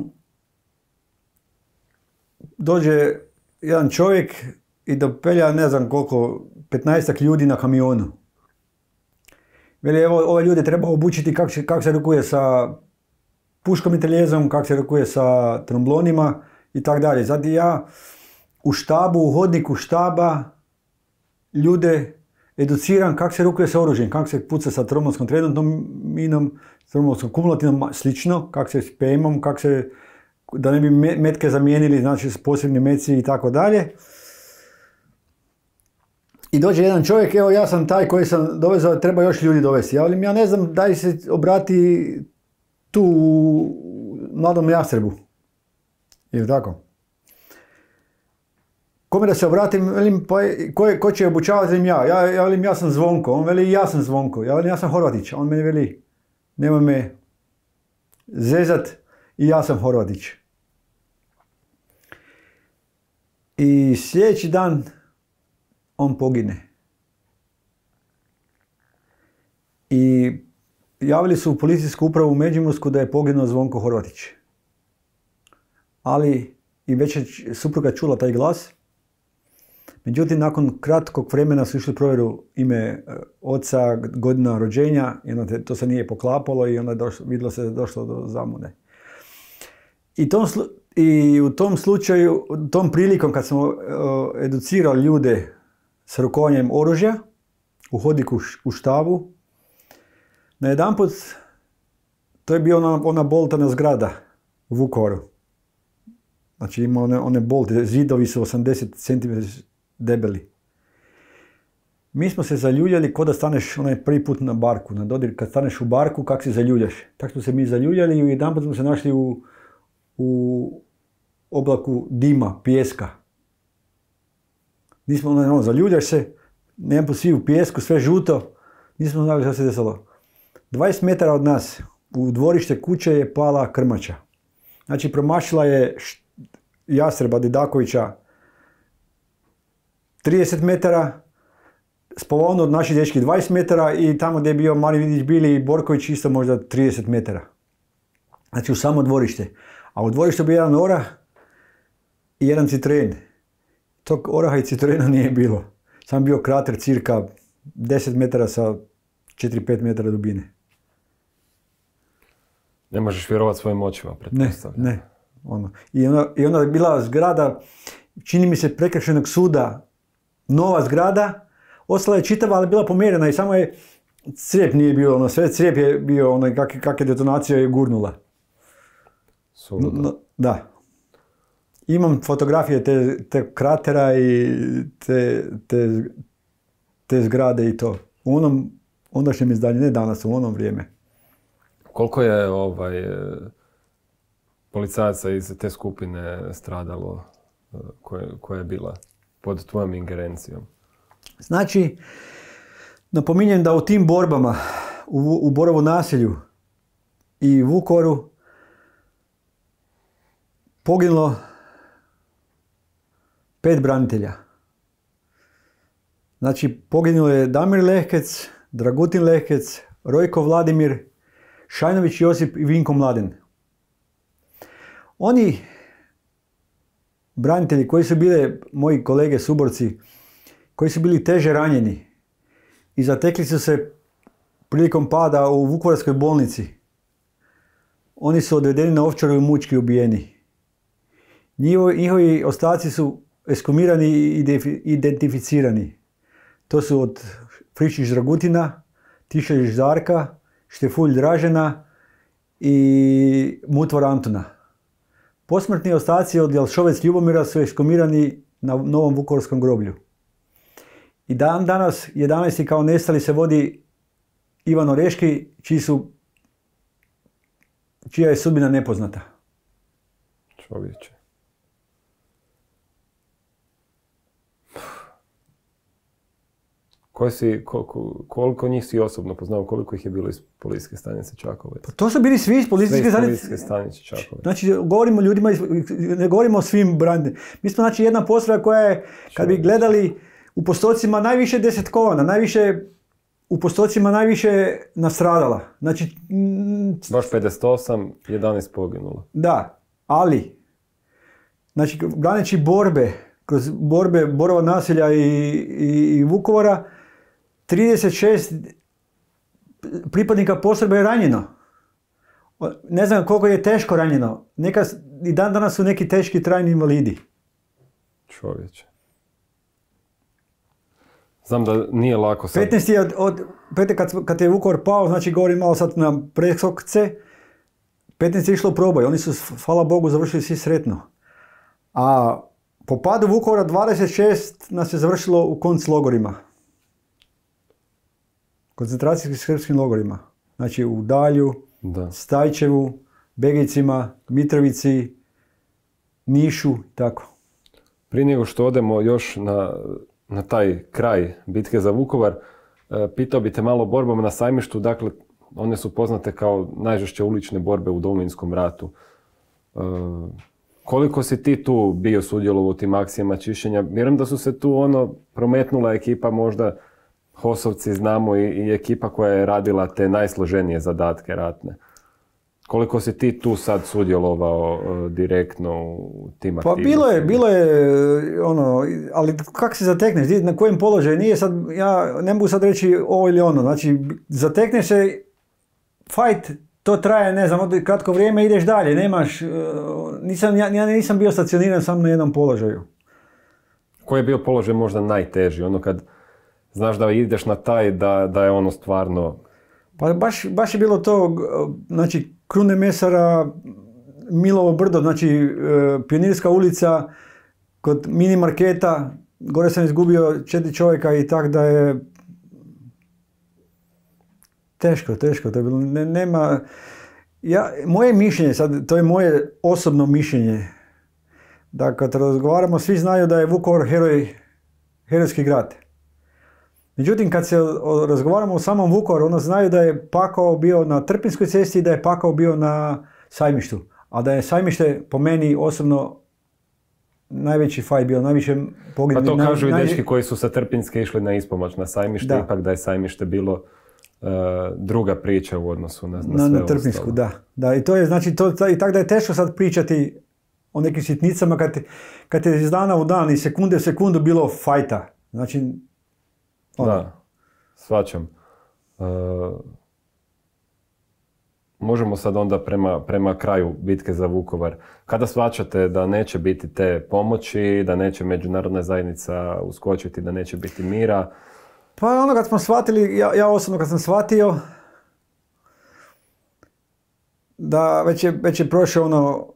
dođe jedan čovjek i dopelja, ne znam koliko, petnaestak ljudi na kamionu. Veli, evo, ove ljude treba obučiti kako se, kak se rukuje sa puškom i teljezom, kako se rukuje sa tromblonima i tako dalje. Zato ja u štabu, u hodniku štaba ljude educiram kako se rukuje sa oružjem, kako se puca sa tromblonskom trenutnom minom, s tromblonskom kumulativnom, slično, kako se s P M-om, kako se, da ne bi metke zamijenili, znači s posebnim meci i tako dalje. I dođe jedan čovjek, evo ja sam taj koji sam dovezao, treba još ljudi dovesti. Ja velim, ja ne znam, daj se obrati tu u mladom Jastrebu. Ili tako? Kome da se obratim, velim, pa ko, ko će obučavati, velim ja. Ja, ja velim, ja sam Zvonko. On veli, ja sam Zvonko. Ja velim, ja sam Horvatić. On meni veli, nemoj me zezat, i ja sam Horvatić. I sljedeći dan on pogine. I javili su u policijsku upravu u Međimursku da je poginuo Zvonko Horvatić. Ali i već je supruga čula taj glas. Međutim, nakon kratkog vremena su išli provjeru ime oca, godina rođenja, i onda to se nije poklapalo i onda je došlo, vidjelo se da je došlo do zamude. I, tom, i u tom slučaju, tom prilikom kad smo uh, educirali ljude s rukovanjem oružja u hodniku u štabu, najedanput to je bio ona, ona boltana zgrada u Vukovaru. Znači ima one, one bolte, zidovi su osamdeset centimetara debeli. Mi smo se zaljuljali ko da staneš onaj prvi put na barku, na dodir, kad staneš u barku, kak se zaljuljaš. Tako smo se mi zaljuljali i jedanput smo se našli u, u oblaku dima, pijeska. Nismo, ono, zaljuljaš se, jedan put svi u pijesku, sve žuto, nismo znali što se desilo. dvadeset metara od nas, u dvorište kuće je pala krmača. Znači promašila je Jastreba Didakovića trideset metara, spavano od naših dečki dvadeset metara i tamo gdje je bio Marin Vidić Bili i Borković isto možda trideset metara. Znači u samo dvorište. A u dvorištu bi jedan orah i jedan citren. Tog oraha i citrena nije bilo. Samo bio krater cirka deset metara sa četiri do pet metara dubine. Ne možeš vjerovati svojim očima, pretpostavljam. Ne, ne. Ono. I, onda, I onda je bila zgrada, čini mi se, prekršajnog suda, nova zgrada, ostala je čitava, ali bila pomjerena i samo je crijep nije bio, ono, sve crijep je bio, ono, kak, kak je detonacija je gurnula. No, da. Imam fotografije te, te kratera i te, te, te zgrade i to. U onom ondašnjem izdanju, ne danas, u onom vrijeme. Koliko je ovaj, policajaca iz te skupine stradalo, koje, koja je bila pod tvojom ingerencijom? Znači, napominjem da u tim borbama, u, u Borovu naselju i Vukovaru, poginulo pet branitelja. Znači, poginulo je Damir Lehkec, Dragutin Lehkec, Rojko Vladimir, Šajnović Josip i Vinko Mladen. Oni branitelji koji su bili moji kolege suborci, koji su bili teže ranjeni i zatekli su se prilikom pada u Vukovarskoj bolnici, oni su odvedeni na Ovčaru i mučki ubijeni. Njihovi, njihovi ostaci su ekshumirani i identificirani. To su od Friščić Dragutina, Tišarić Darka, Štefulj Dražena i Mutvor Antuna. Posmrtni ostaci od Jelšovec Ljubomira su ekshumirani na Novom Vukovarskom groblju. I dan danas, jedanaesti kao nestali, se vodi Ivan Oreški, čiji su, čija je sudbina nepoznata. Čovječe. Koji si, koliko, koliko njih si osobno poznao, koliko ih je bilo iz policijske stanice Čakovec? Pa to su bili svi iz policijske stanice. stanice Čakovec. Znači, govorimo o ljudima, iz, ne govorimo o svim braniteljima. Mi smo, znači, jedna postrojba koja je, kad bi gledali u postocima, najviše desetkovana, najviše, u postocima najviše nastradala. Znači... Baš pedeset osam, jedanaest poginulo. Da, ali, znači, braneći borbe, kroz borbe Borova naselja i, i, i Vukovara, trideset šest pripadnika postrojbe je ranjeno. Ne znam koliko je teško ranjeno. Neka, i dan danas su neki teški trajni invalidi. Čovječe. Znam da nije lako sad. petnaesti je od, od kad, kad je Vukovar pao, znači govorim malo sad na presokce, petnaest je išlo u proboj. Oni su, hvala Bogu, završili svi sretno. A po padu Vukovara dvadeset šest nas je završilo u konclogorima. Koncentracijskim srpskim logorima. Znači u Dalju, da. Stajčevu, Begejcima, Mitrovici, Nišu, tako. Prije nego što odemo još na, na taj kraj bitke za Vukovar, pitao bi te malo o borbama na Sajmištu. Dakle, one su poznate kao najžešće ulične borbe u Domovinskom ratu. E, koliko si ti tu bio sudjelovao u tim akcijama čišćenja? Vjerujem da su se tu ono prometnula ekipa, možda Hosovci znamo i, i ekipa koja je radila te najsloženije zadatke ratne. Koliko si ti tu sad sudjelovao uh, direktno u tim aktivnostima? Pa bilo je, bilo je ono, ali kako se zatekneš, na kojem položaju, nije sad, ja ne mogu sad reći ovo ili ono, znači zatekneš se, fight, to traje, ne znam, kratko vrijeme, ideš dalje, nemaš, uh, nisam, ja, ja nisam bio stacioniran samo na jednom položaju. Koji je bio položaj možda najteži, ono kad znaš da ideš na taj, da, da je ono stvarno... Pa baš, baš je bilo to, znači, Krune Mesara, Milovo brdo, znači, Pionirska ulica, kod mini marketa, gore sam izgubio četiri čovjeka i tak da je... Teško, teško, to je bilo, ne, nema... Ja, moje mišljenje, sad, to je moje osobno mišljenje, da kad razgovaramo, svi znaju da je Vukovar heroj, herojski grad. Međutim, kad se razgovaramo o samom Vukovaru, ono znaju da je pakao bio na Trpinskoj cesti i da je pakao bio na Sajmištu. A da je Sajmište, po meni osobno, najveći faj bio, najviše poginuli. Pa to kažu naj, i dečki koji su sa Trpinske išli na ispomoć na Sajmište, da. Ipak da je Sajmište bilo uh, druga priča u odnosu na, na, na sve na Trpinsku, ostalo. Da. Da, i to je, znači, to, i tako da je teško sad pričati o nekim sitnicama kad, kad je iz dana u dan i sekunde u sekundu bilo fajta. Znači, ono. Da, shvaćam. Uh, možemo sad onda prema, prema kraju bitke za Vukovar. Kada shvaćate da neće biti te pomoći, da neće međunarodna zajednica uskočiti, da neće biti mira? Pa ono kad smo shvatili, ja, ja osobno kad sam shvatio da već je, već je prošlo ono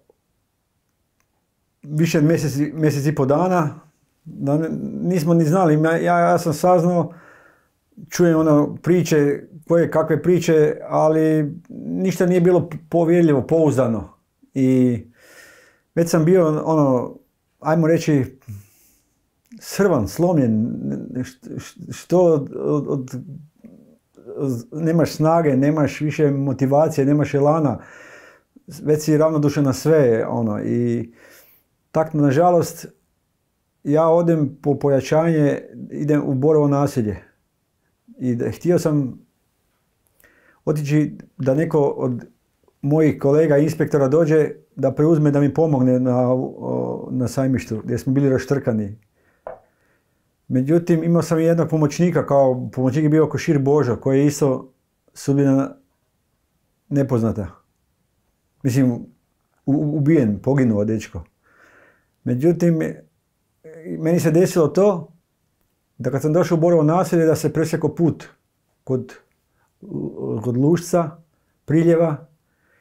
više od mjesec, mjesec i po dana, da ne, nismo ni znali, ja, ja sam saznao, čujem ono priče, koje kakve priče, ali ništa nije bilo povjerljivo, pouzdano. I već sam bio ono, ajmo reći, srvan, slomljen, što od, od, od, nemaš snage, nemaš više motivacije, nemaš elana, već si ravnodušan na sve, ono, i tak, nažalost, ja odem po pojačanje, idem u Borovo naselje. I da, htio sam otići da neko od mojih kolega inspektora dođe da preuzme, da mi pomogne na, na Sajmištu, gdje smo bili raštrkani. Međutim, imao sam i jednog pomoćnika, kao pomoćnik je bio Košir Božo, koji je isto sudbina nepoznata. Mislim, ubijen, poginuo dečko. Međutim, meni se desilo to, da kad sam došao u Borovo naselje, da se presjekao put kod, kod Lušca, Priljeva,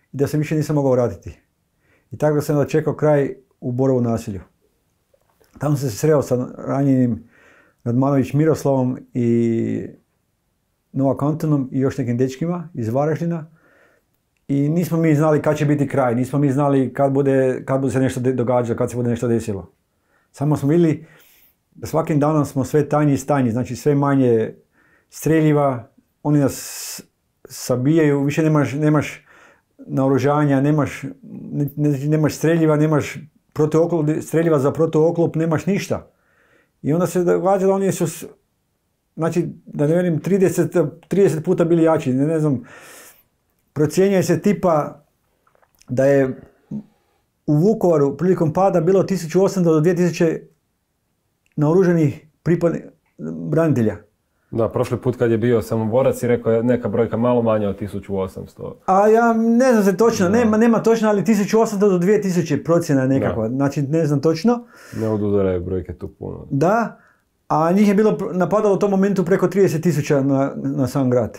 i da se više nisam mogao vratiti. I tako da sam onda čekao kraj u Borovu naselju. Tamo sam se sreo sa ranjenim Radmanović Miroslavom i Novak Antonom i još nekim dečkima iz Varaždina. I nismo mi znali kad će biti kraj, nismo mi znali kad bude, kad bude se nešto događalo, kad se bude nešto desilo. Samo smo vidjeli da svakim danom smo sve tanji i stanji, znači sve manje streljiva, oni nas sabijaju, više nemaš, nemaš naoružanja, nemaš, ne, nemaš streljiva, nemaš protuoklop, streljiva za protuoklop, nemaš ništa. I onda se događa da oni su, znači, da ne velim, trideset, trideset puta bili jači, ne, ne znam, procjenjuje se tipa da je u Vukovaru prilikom pada bilo tisuću osamsto do dvije tisuće naoruženih pripadnih branitelja. Da, prošli put kad je bio Samoborac i rekao je neka brojka malo manja od tisuću osamsto. A ja ne znam se točno, nema, nema točno, ali tisuću osamsto do dvije tisuće procjena nekakva, da. Znači ne znam točno. Ne odudaraju brojke tu puno. Da, a njih je bilo napadalo u tom momentu preko trideset tisuća na, na sam grad.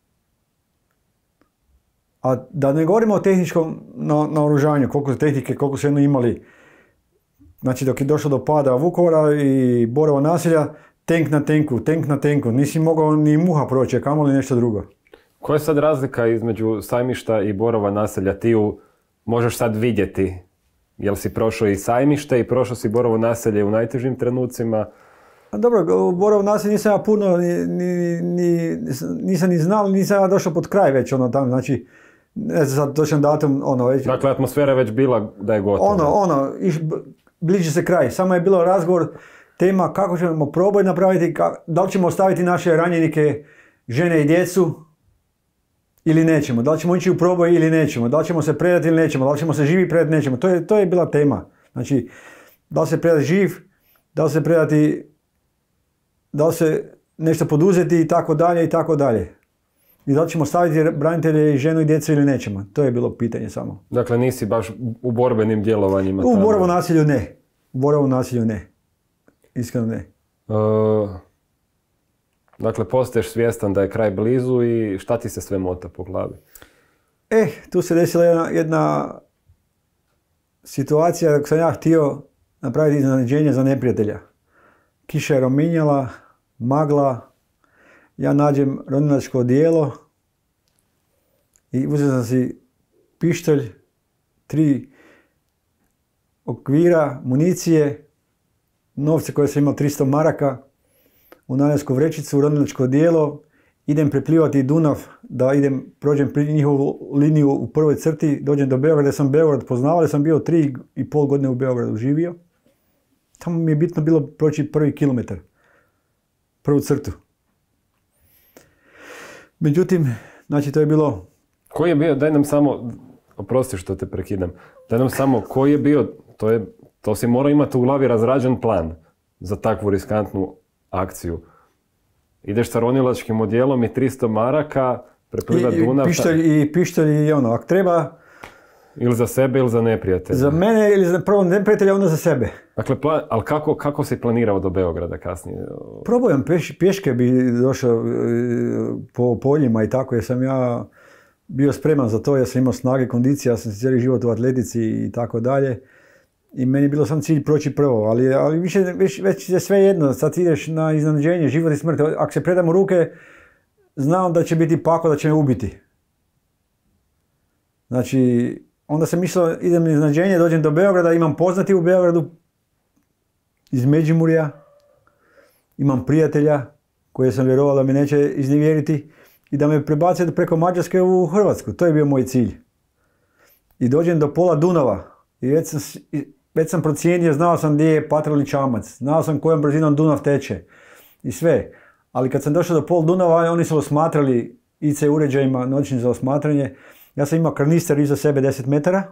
A da ne govorimo o tehničkom naoružanju, koliko tehnike, koliko su jedno imali. Znači dok je došlo do pada Vukovara i Borova naselja, tank na tenku, tank na tenku, nisi mogao ni muha proći, kamoli nešto drugo. Koja je sad razlika između Sajmišta i Borova naselja? Ti ju možeš sad vidjeti. Jel si prošao i Sajmište i prošao si Borovo naselje u najtežim trenucima? A dobro, u Borovo naselje nisam ja puno, ni, ni, ni, nisam ni znao, nisam ja došao pod kraj već ono tamo, znači ne znam sad točan datum, ono već... Dakle, atmosfera je već bila da je gotovo. Ono, ono, iš, bliži se kraj, samo je bilo razgovor, tema kako ćemo proboj napraviti, ka, da li ćemo ostaviti naše ranjenike, žene i djecu ili nećemo, da li ćemo ići u proboj ili nećemo, da li ćemo se predati ili nećemo, da li ćemo se živi predati nećemo, to je, to je bila tema. Znači, da li se predati živ, da li se predati, da li se nešto poduzeti i tako dalje i tako dalje. I da li ćemo staviti branitelje, ženu i djecu ili nećemo, to je bilo pitanje samo. Dakle, nisi baš u borbenim djelovanjima? U Borovom naselju ne, u Borovom naselju ne. Iskreno ne. Uh, dakle, postaješ svjestan da je kraj blizu i šta ti se sve mota po glavi? Eh, tu se desila jedna, jedna situacija dok sam ja htio napraviti iznenađenje za neprijatelja. Kiša je rominjala, magla, ja nađem ronilačko odijelo i uzeo sam si pištolj, tri okvira, municije, novce koje sam imao tristo maraka, u namjensku vrećicu, u ronilačko odijelo, idem preplivati Dunav, da idem, prođem njihovu liniju u prvoj crti, dođem do Beograda, gdje sam Beograd poznavao, sam bio tri i pol godine u Beogradu živio. Tamo mi je bitno bilo proći prvi kilometar, prvu crtu. Međutim, znači to je bilo... Koji je bio, daj nam samo, oprosti što te prekidam, daj nam samo, koji je bio, to je, to si morao imati u glavi razrađen plan za takvu riskantnu akciju. Ideš sa ronilačkim odjelom i tristo maraka, preplivat Dunav... Pištolj i pištolj i ono, ako treba... Ili za sebe ili za neprijatelja? Za mene ili za prvo neprijatelja, onda za sebe. Dakle, plan, ali kako, kako si planirao do Beograda kasnije? Probujem, peš, pješke bi došao po poljima i tako, jer sam ja bio spreman za to, ja sam imao snage, kondicije, ja sam cijeli život u atletici i tako dalje. I meni je bilo sam cilj proći prvo, ali, ali više, već, već je sve jedno, sad ideš na iznenađenje, život i smrt. Ako se predam u ruke, znam da će biti pako, da će me ubiti. Znači, onda sam mislio, idem na iznenađenje, dođem do Beograda, imam poznati u Beogradu, iz Međimurja, imam prijatelja koje sam vjerovao da me neće iznevjeriti i da me prebace preko Mađarske u Hrvatsku. To je bio moj cilj. I dođem do pola Dunava i već sam, već sam procijenio, znao sam gdje je Patrolni čamac, znao sam kojom brzinom Dunav teče i sve. Ali kad sam došao do pol Dunava, oni su osmatrali I C uređajima noćnim za osmatranje. Ja sam imao karnister iza sebe deset metara.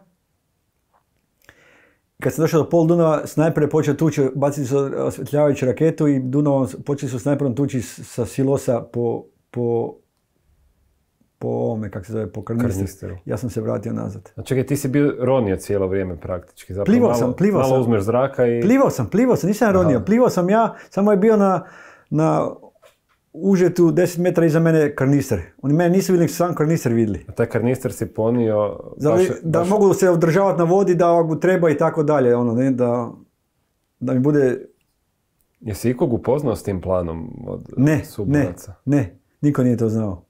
Kad sam došao do pol Dunava, snajper je počeo tući, bacili su osvjetljavajuću raketu i Dunavom počeli su snajperom tući sa silosa po, po, po ovome, kako se zove, po karnisteru. Ja sam se vratio nazad. A čekaj, ti si bio ronio cijelo vrijeme praktički. Zapravo plivao malo, sam, plivao malo sam. uzmeš zraka i... Plivao sam, plivao sam, nisam ronio. Plivao sam ja, samo je bio na, na užetu deset metara iza mene karnister. Oni mene nisu vidjeli, sam karnister vidjeli. A taj karnister si ponio... Da, baš, da baš... mogu se održavati na vodi, da ako treba i tako dalje. Ono, ne, da, da mi bude... Jesi ikog upoznao s tim planom od ne, suboraca? Ne, ne, niko nije to znao.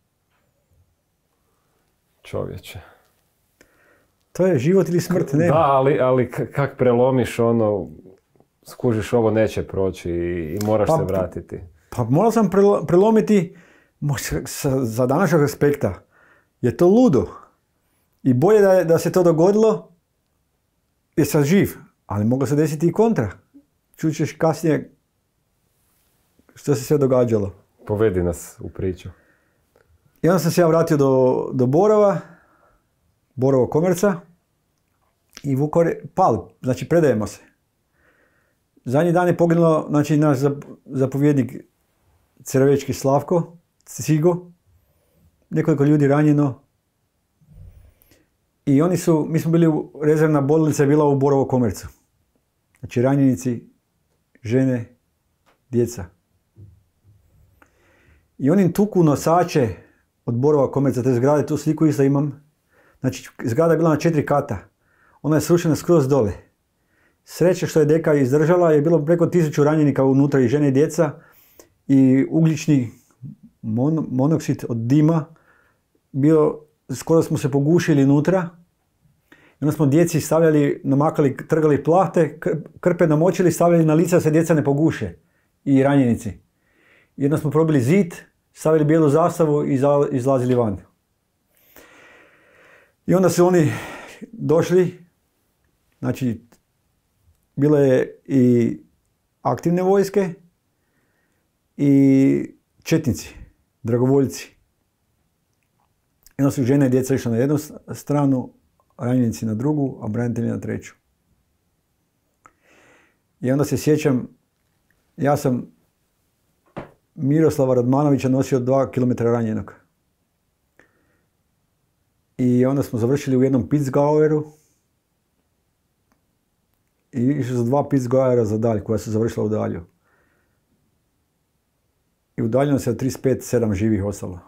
Čovječe. To je život ili smrt, ne. Da, ali, ali kak prelomiš ono, skužiš ovo neće proći i, i moraš pa, se vratiti. Pa morao sam prelomiti, sa, za današnjeg aspekta, je to ludo. I bolje da, da se to dogodilo, jer sam živ, ali moglo se desiti i kontra. Čućeš kasnije što se sve događalo. Povedi nas u priču. I onda sam se ja vratio do, do Borova, Borovo komerca i Vukovar pali, znači predajemo se. Zadnji dan je poginulo, znači naš zapovjednik Cerovečki Slavko, Cigo, nekoliko ljudi ranjeno. I oni su, mi smo bili, u, rezervna bolnica je bila u Borovo komercu. Znači ranjenici, žene, djeca. I oni tuku nosače od Borova komerca, te zgrade, tu sliku isto imam. Znači zgrada je bila na četiri kata. Ona je srušena skroz dole. Sreće što je deka izdržala, je bilo preko tisuću ranjenika unutra i žene i djeca. I ugljični mon, monoksid od dima. Bio, skoro smo se pogušili unutra. I onda smo djeci stavljali, namakali, trgali plahte, krpe namočili, stavljali na lica da se djeca ne poguše. I ranjenici. I onda smo probili zid, stavili bijelu zastavu i izlazili van. I onda su oni došli, znači bilo je i aktivne vojske i četnici, dragovoljci. I onda su žene i djeca išli na jednu stranu, ranjenici na drugu, a branitelji na treću. I onda se sjećam, ja sam Miroslava Radmanovića nosio dva kilometra ranjenog. I onda smo završili u jednom Pitzgaueru. I išli su dva Pitzgauera za dalj, koja su završila u dalju. I udaljeno se od trideset pet sedam živih ostalo.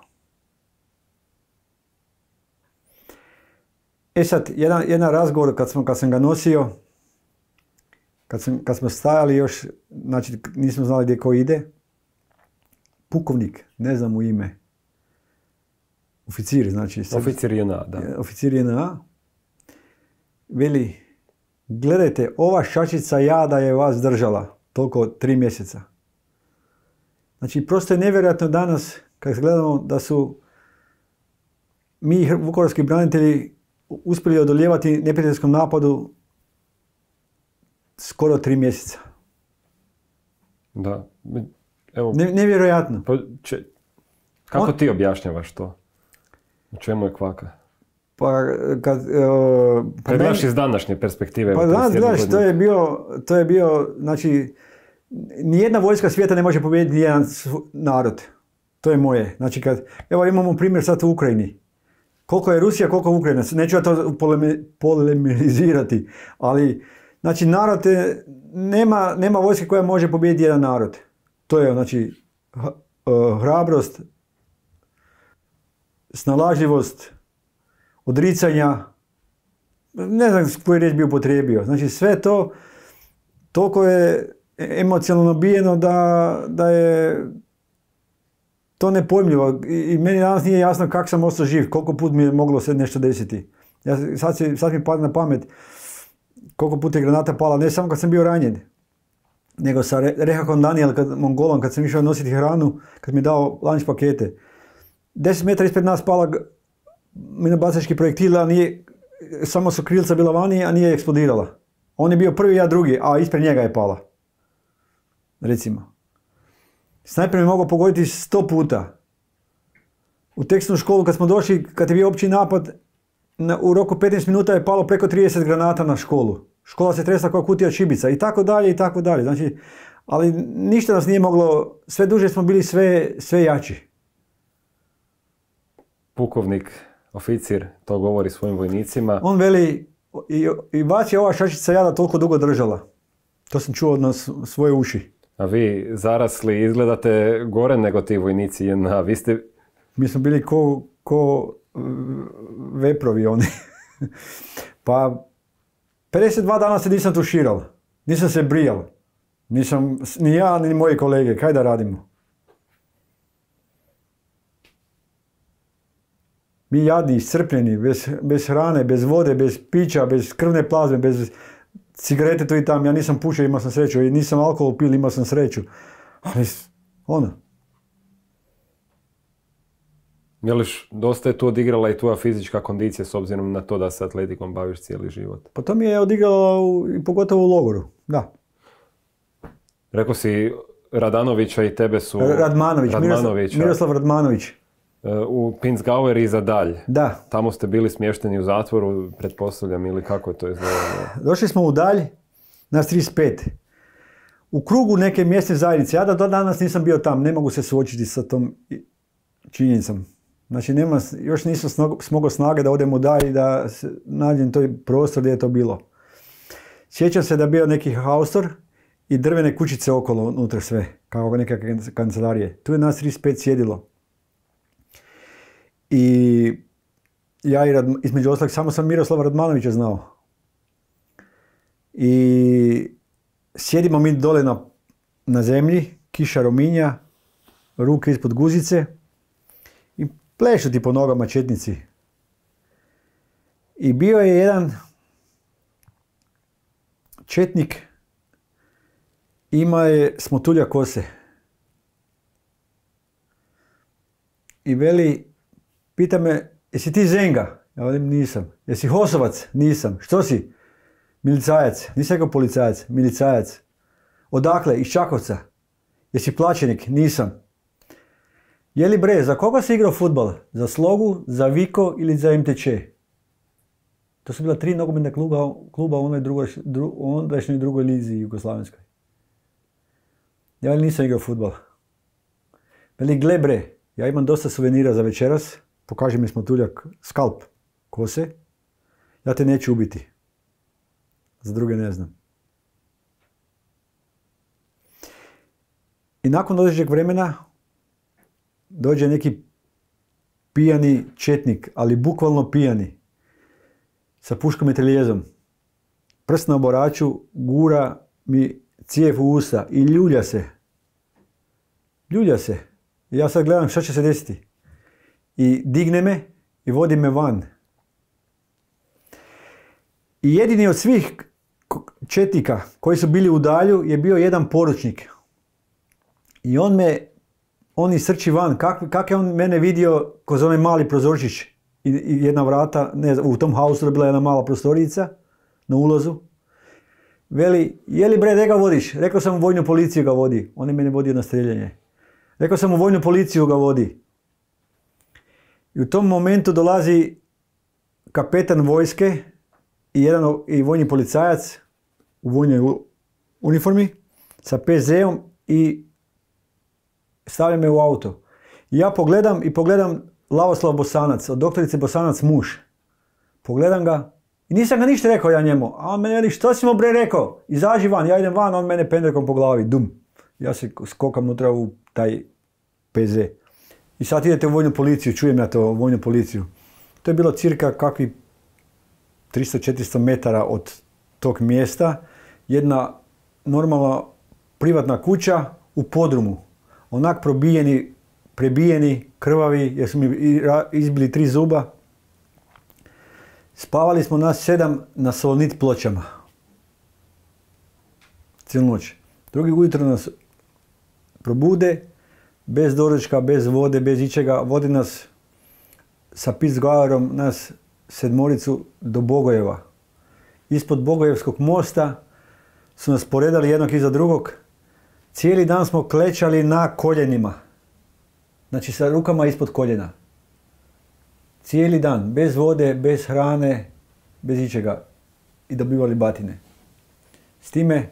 E sad, jedan, jedan razgovor kad, smo, kad sam ga nosio, kad, sam, kad smo stajali još, znači nismo znali gdje ko ide, pukovnik, ne znam mu ime, oficir, znači... Oficir J N A, da. Oficir J N A, veli, gledajte, ova šačica jada je vas držala toliko tri mjeseca. Znači, prosto je nevjerojatno danas, kad gledamo da su mi, vukovarski branitelji, uspjeli odoljevati neprijateljskom napadu skoro tri mjeseca. Da. Evo, ne, nevjerojatno. Pa, če, kako On, ti objašnjavaš to? U čemu je kvaka? Pa kad... Uh, kad gledaš iz današnje perspektive. Pa danas gledaš, to je bio, to je bio, znači, nijedna vojska svijeta ne može pobijediti nijedan narod. To je moje. Znači kad, evo imamo primjer sad u Ukrajini. Koliko je Rusija, koliko je Ukrajina. Neću ja to poleme, polemizirati, ali znači narod je, nema, nema vojske koja može pobijediti jedan narod. To je znači hrabrost, snalažljivost, odricanja, ne znam koji riječ bi upotrijebio. Znači sve to toliko je emocionalno bijeno da, da je to nepojmljivo. I, i meni danas nije jasno kako sam ostao živ, koliko put mi je moglo se nešto desiti. Ja, sad, se, sad mi pada na pamet koliko puta je granata pala, ne samo kad sam bio ranjen, nego sa Rehakom Daniel, kad, Mongolom, kad sam išao nositi hranu, kad mi je dao lunch pakete. deset metara ispred nas pala minobacački projektil, a nije, samo su krilca bila vani, a nije eksplodirala. On je bio prvi, ja drugi, a ispred njega je pala. Recimo. Snajper mi je mogao pogoditi sto puta. U tekstilnu školu kad smo došli, kad je bio opći napad, na, u roku petnaest minuta je palo preko trideset granata na školu. Škola se tresla kao kutija šibica i tako dalje i tako dalje. Znači, ali ništa nas nije moglo, sve duže smo bili sve, sve jači. Pukovnik, oficir, to govori svojim vojnicima. On veli, i, i vas je ova šačica jada toliko dugo držala. To sam čuo na svoje uši. A vi zarasli izgledate gore nego ti vojnici J N A. Vi ste... Mi smo bili ko, ko veprovi oni. Pa pedeset dva dana se nisam tuširal. Nisam se brijal. Nisam, ni ja, ni moji kolege. Kaj da radimo? Mi jadni, iscrpljeni, bez, bez hrane, bez vode, bez pića, bez krvne plazme, bez cigarete tu i tam. Ja nisam pušio, imao sam sreću. I nisam alkohol pil, imao sam sreću. Ali, ono. Jeliš, dosta je tu odigrala i tvoja fizička kondicija s obzirom na to da se atletikom baviš cijeli život? Pa to mi je odigralo u, pogotovo u logoru, da. Rekao si Radanovića i tebe su... Radmanović, Miroslav, Miroslav Radmanović. U Pinzgauer i za dalje. Da. Tamo ste bili smješteni u zatvoru, pretpostavljam, ili kako je to izgledalo? Došli smo u dalj, nas trideset pet. U krugu neke mjesne zajednice. Ja da do danas nisam bio tam, ne mogu se suočiti sa tom činjenicom. Znači, nema, još nisam smogao snage da odem u dalj i da nađem toj prostor gdje je to bilo. Sjećam se da je bio neki haustor i drvene kućice okolo, unutra sve, kao neke kancelarije. Tu je nas trideset pet sjedilo. I ja i Rad, između ostalog, samo sam Miroslava Radmanovića znao. I sjedimo mi dole na, na zemlji, kiša rominja, ruke ispod guzice i plešu ti po nogama četnici. I bio je jedan četnik, ima je smotulja kose. I veli, pita me, jesi ti Zenga? Ja velim, nisam. Jesi Hosovac? Nisam. Što si? Milicajac. Nisam rekao policajac, milicajac. Odakle? Iz Čakovca. Jesi plaćenik? Nisam. Je li bre, za koga si igrao fudbal? Za Slogu, za Viko ili za M T Č? To su bila tri nogometna kluba, kluba u onoj drugoj, dru, ondašnjoj drugoj lizi jugoslavenskoj. Ja veli, nisam igrao fudbal. Veli, gle bre, ja imam dosta suvenira za večeras. Pokaži mi smotuljak, skalp kose. Ja te neću ubiti. Za druge ne znam. I nakon određenog vremena dođe neki pijani četnik, ali bukvalno pijani, sa puškom i trilijezom. Prst na oboraču, gura mi cijev u usta i ljulja se. Ljulja se. I ja sad gledam šta će se desiti. I digne me i vodi me van. I jedini od svih četnika koji su bili u dalju je bio jedan poručnik. I on me, on isrči van. Kak, kak je on mene vidio kroz onaj mali prozorčić i, i jedna vrata, ne znam, u tom hausu je bila jedna mala prostorica na ulazu. Veli, je li bre, gdje ga vodiš? Rekao sam u vojnu policiju ga vodi. On je mene vodio na streljanje. Rekao sam u vojnu policiju ga vodi. I u tom momentu dolazi kapetan vojske i jedan i vojni policajac u vojnoj uniformi sa P Z-om i stavlja me u auto. I ja pogledam i pogledam Lavoslav Bosanac, od doktorice Bosanac muž. Pogledam ga i nisam ga ništa rekao ja njemu. A on mene veli, što si mu bre rekao? Izađi van, ja idem van, on mene pendrekom po glavi, dum. Ja se skokam unutra u taj P Z. I sad idete u vojnu policiju, čujem ja to, vojnu policiju. To je bilo cirka kakvi tristo do četiristo metara od tog mjesta. Jedna normalna privatna kuća u podrumu. Onak probijeni, prebijeni, krvavi, jer su mi izbili tri zuba. Spavali smo nas sedam na Salonit pločama. Cijelu noć. Drugi ujutro nas probude, bez doručka, bez vode, bez ičega. Vodi nas sa Pinzgauerom, nas sedmoricu do Bogojeva. Ispod Bogojevskog mosta su nas poredali jednog iza drugog. Cijeli dan smo klečali na koljenima. Znači sa rukama ispod koljena. Cijeli dan, bez vode, bez hrane, bez ičega. I dobivali batine. S time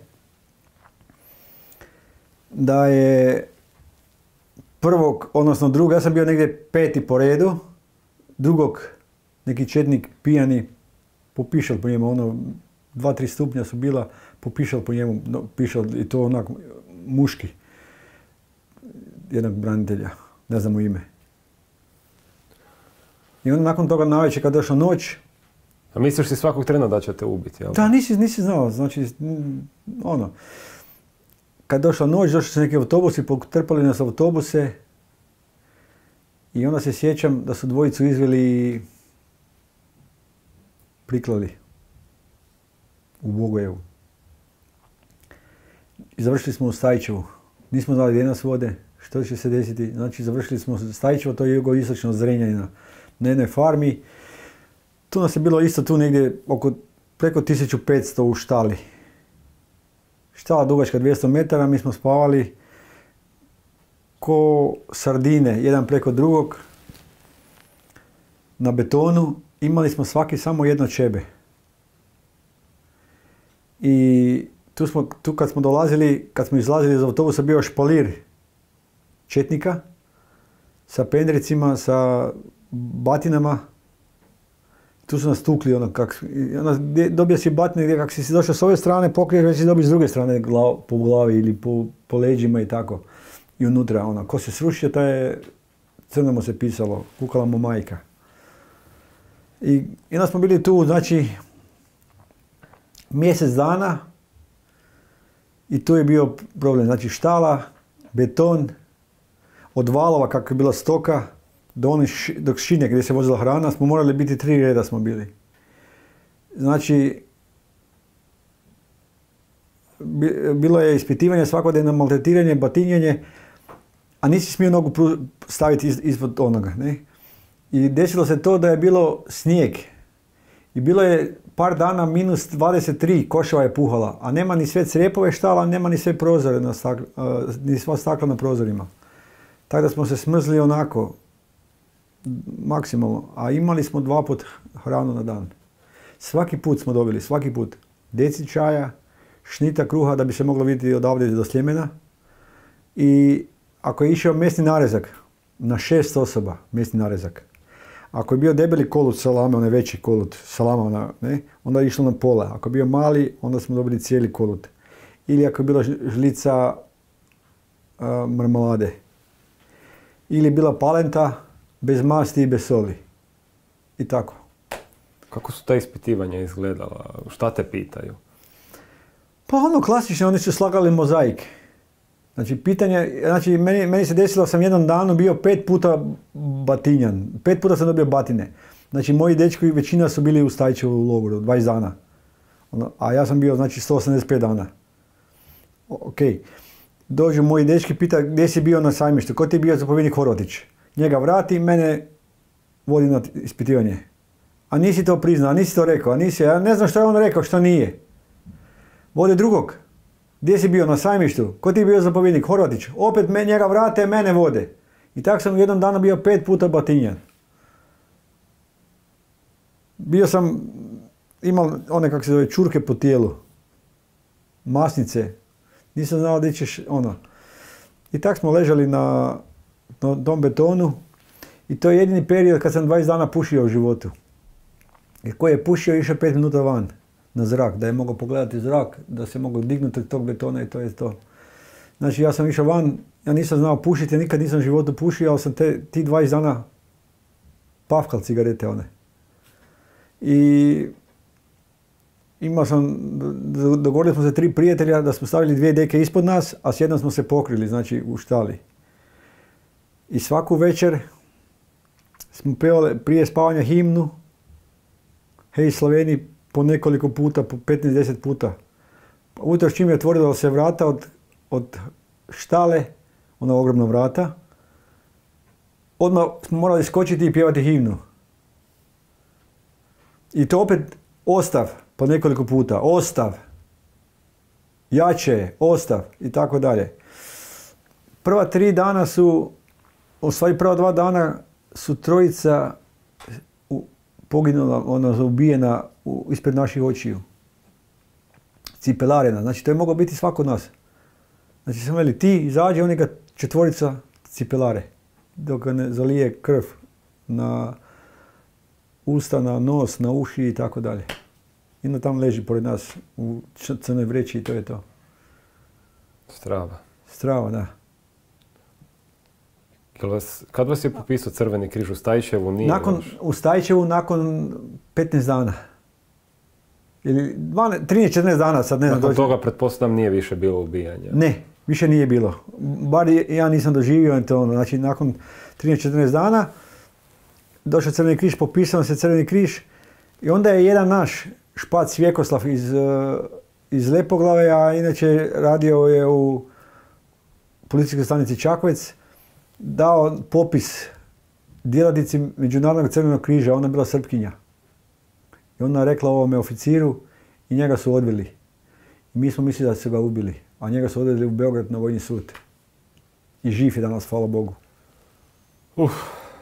da je prvog, odnosno drugog, ja sam bio negdje peti po redu, drugog neki četnik pijani popišal po njemu, ono, dva, tri stupnja su bila, popišal po njemu, no, pišal i to onak muški, jednog branitelja, ne znam mu ime. I onda nakon toga navečer kad došla noć... A misliš si svakog trena da će te ubiti, jel? Da, nisi, nisi znao, znači, ono... Kad došla noć, došli su neki autobusi, potrpali nas autobuse i onda se sjećam da su dvojicu izveli i priklali u Bogojevu. I završili smo u Stajčevu. Nismo znali gdje nas vode, što će se desiti. Znači, završili smo u Stajčevu, to je jugoistočno od Zrenjanina, na jednoj farmi. Tu nas je bilo isto tu negdje oko preko tisuću petsto u štali. Štala dugačka dvjesto metara, mi smo spavali ko sardine, jedan preko drugog, na betonu. Imali smo svaki samo jedno čebe. I tu, smo, tu kad smo dolazili, kad smo izlazili iz autobusa, bio špalir četnika sa pendrecima, sa batinama. Tu su nas tukli, ono, kak, ono, dobio si batine gdje kak si došao s ove strane, pokriješ, već si dobio s druge strane glav, po glavi ili po, po leđima i tako. I unutra, ono, ko se srušio, taj je, crno mu se pisalo, kukala mu majka. I, i onda smo bili tu, znači, mjesec dana i tu je bio problem, znači štala, beton, od valova kako je bila stoka, do one š, do šine gdje se vozila hrana smo morali biti tri reda smo bili. Znači, bilo je ispitivanje, svakodnevno maltretiranje, batinjenje, a nisi smio nogu staviti iz, ispod onoga. Ne? I desilo se to da je bilo snijeg. I bilo je par dana minus dvadeset tri, košava je puhala, a nema ni sve crepove štala, nema ni sve prozore, na stakla, uh, ni sva stakla na prozorima. Tako da smo se smrzli onako, maksimalno, a imali smo dva put hranu na dan. Svaki put smo dobili, svaki put, deci čaja, šnita kruha da bi se moglo vidjeti odavde do Sljemena. I ako je išao mesni narezak, na šest osoba mesni narezak. Ako je bio debeli kolut salame, onaj veći kolut salama, ona, ne, onda je išlo na pola. Ako je bio mali, onda smo dobili cijeli kolut. Ili ako je bila žlica uh, marmelade. Ili je bila palenta, bez masti i bez soli. I tako. Kako su ta ispitivanja izgledala? Šta te pitaju? Pa ono klasično, oni su slagali mozaik. Znači, pitanje, znači meni, meni se desilo, sam jednom danu bio pet puta batinjan. Pet puta sam dobio batine. Znači, moji dečki većina su bili u Stajčevu u logoru, dvadeset dana. Ono, a ja sam bio, znači, sto osamdeset pet dana. Ok. Dođu moji dečki, pita gdje si bio na sajmištu, ko ti je bio zapovjednik Horvatić? Njega vrati, mene vodi na ispitivanje. A nisi to priznao, a nisi to rekao, a nisi, ja ne znam što je on rekao, što nije. Vode drugog. Gdje si bio na sajmištu? Ko ti je bio zapovjednik? Horvatić. Opet me, njega vrate, mene vode. I tako sam u jednom danu bio pet puta batinjan. Bio sam, imao one kako se zove čurke po tijelu. Masnice. Nisam znao gdje ćeš, ono. I tako smo ležali na, na tom betonu. I to je jedini period kad sam dvadeset dana pušio u životu. I ko je pušio, išao pet minuta van. Na zrak, da je mogao pogledati zrak, da se mogao dignuti od tog betona i to je to. Znači ja sam išao van, ja nisam znao pušiti, ja nikad nisam u životu pušio, ali sam te, ti dvadeset dana pafkal cigarete one. I imao sam, dogovorili smo se tri prijatelja da smo stavili dvije deke ispod nas, a s jednom smo se pokrili, znači u štali. I svaku večer smo pevali prije spavanja himnu, Hej Slaveni, po nekoliko puta, po petnaest deset puta. Ujutro čim je otvorila se vrata od, od štale, ona ogromna vrata, odmah smo morali skočiti i pjevati himnu. I to opet ostav po nekoliko puta, ostav, jače, ostav i tako dalje. Prva tri dana su, u stvari prva dva dana su trojica poginula, ona ubijena u, ispred naših očiju. Cipelarena, znači to je moglo biti svako od nas. Znači smo veli, ti izađe, oni ga četvorica cipelare, dok ga ne zalije krv na usta, na nos, na uši i tako dalje. I onda tam leži pored nas u crnoj vreći i to je to. Strava. Strava, da. Vas, kad vas je popisao Crveni križ u Stajčevu? Nije nakon, još. U Stajčevu nakon petnaest dana. Ili trinaest četrnaest dana, sad ne znam. Nakon toga, pretpostavljam, nije više bilo ubijanja. Ne, više nije bilo. Bar ja nisam doživio to. Znači, nakon trinaest četrnaest dana došao Crveni križ, popisao se Crveni križ i onda je jedan naš Špac Vjekoslav iz, iz Lepoglave, a inače radio je u policijskoj stanici Čakovec, dao popis djelatnici Međunarodnog Crvenog križa, ona je bila Srpkinja. I ona je rekla ovome oficiru i njega su odveli. I mi smo mislili da su ga ubili, a njega su odveli u Beograd na vojni sud. I živ je danas, hvala Bogu. Uf.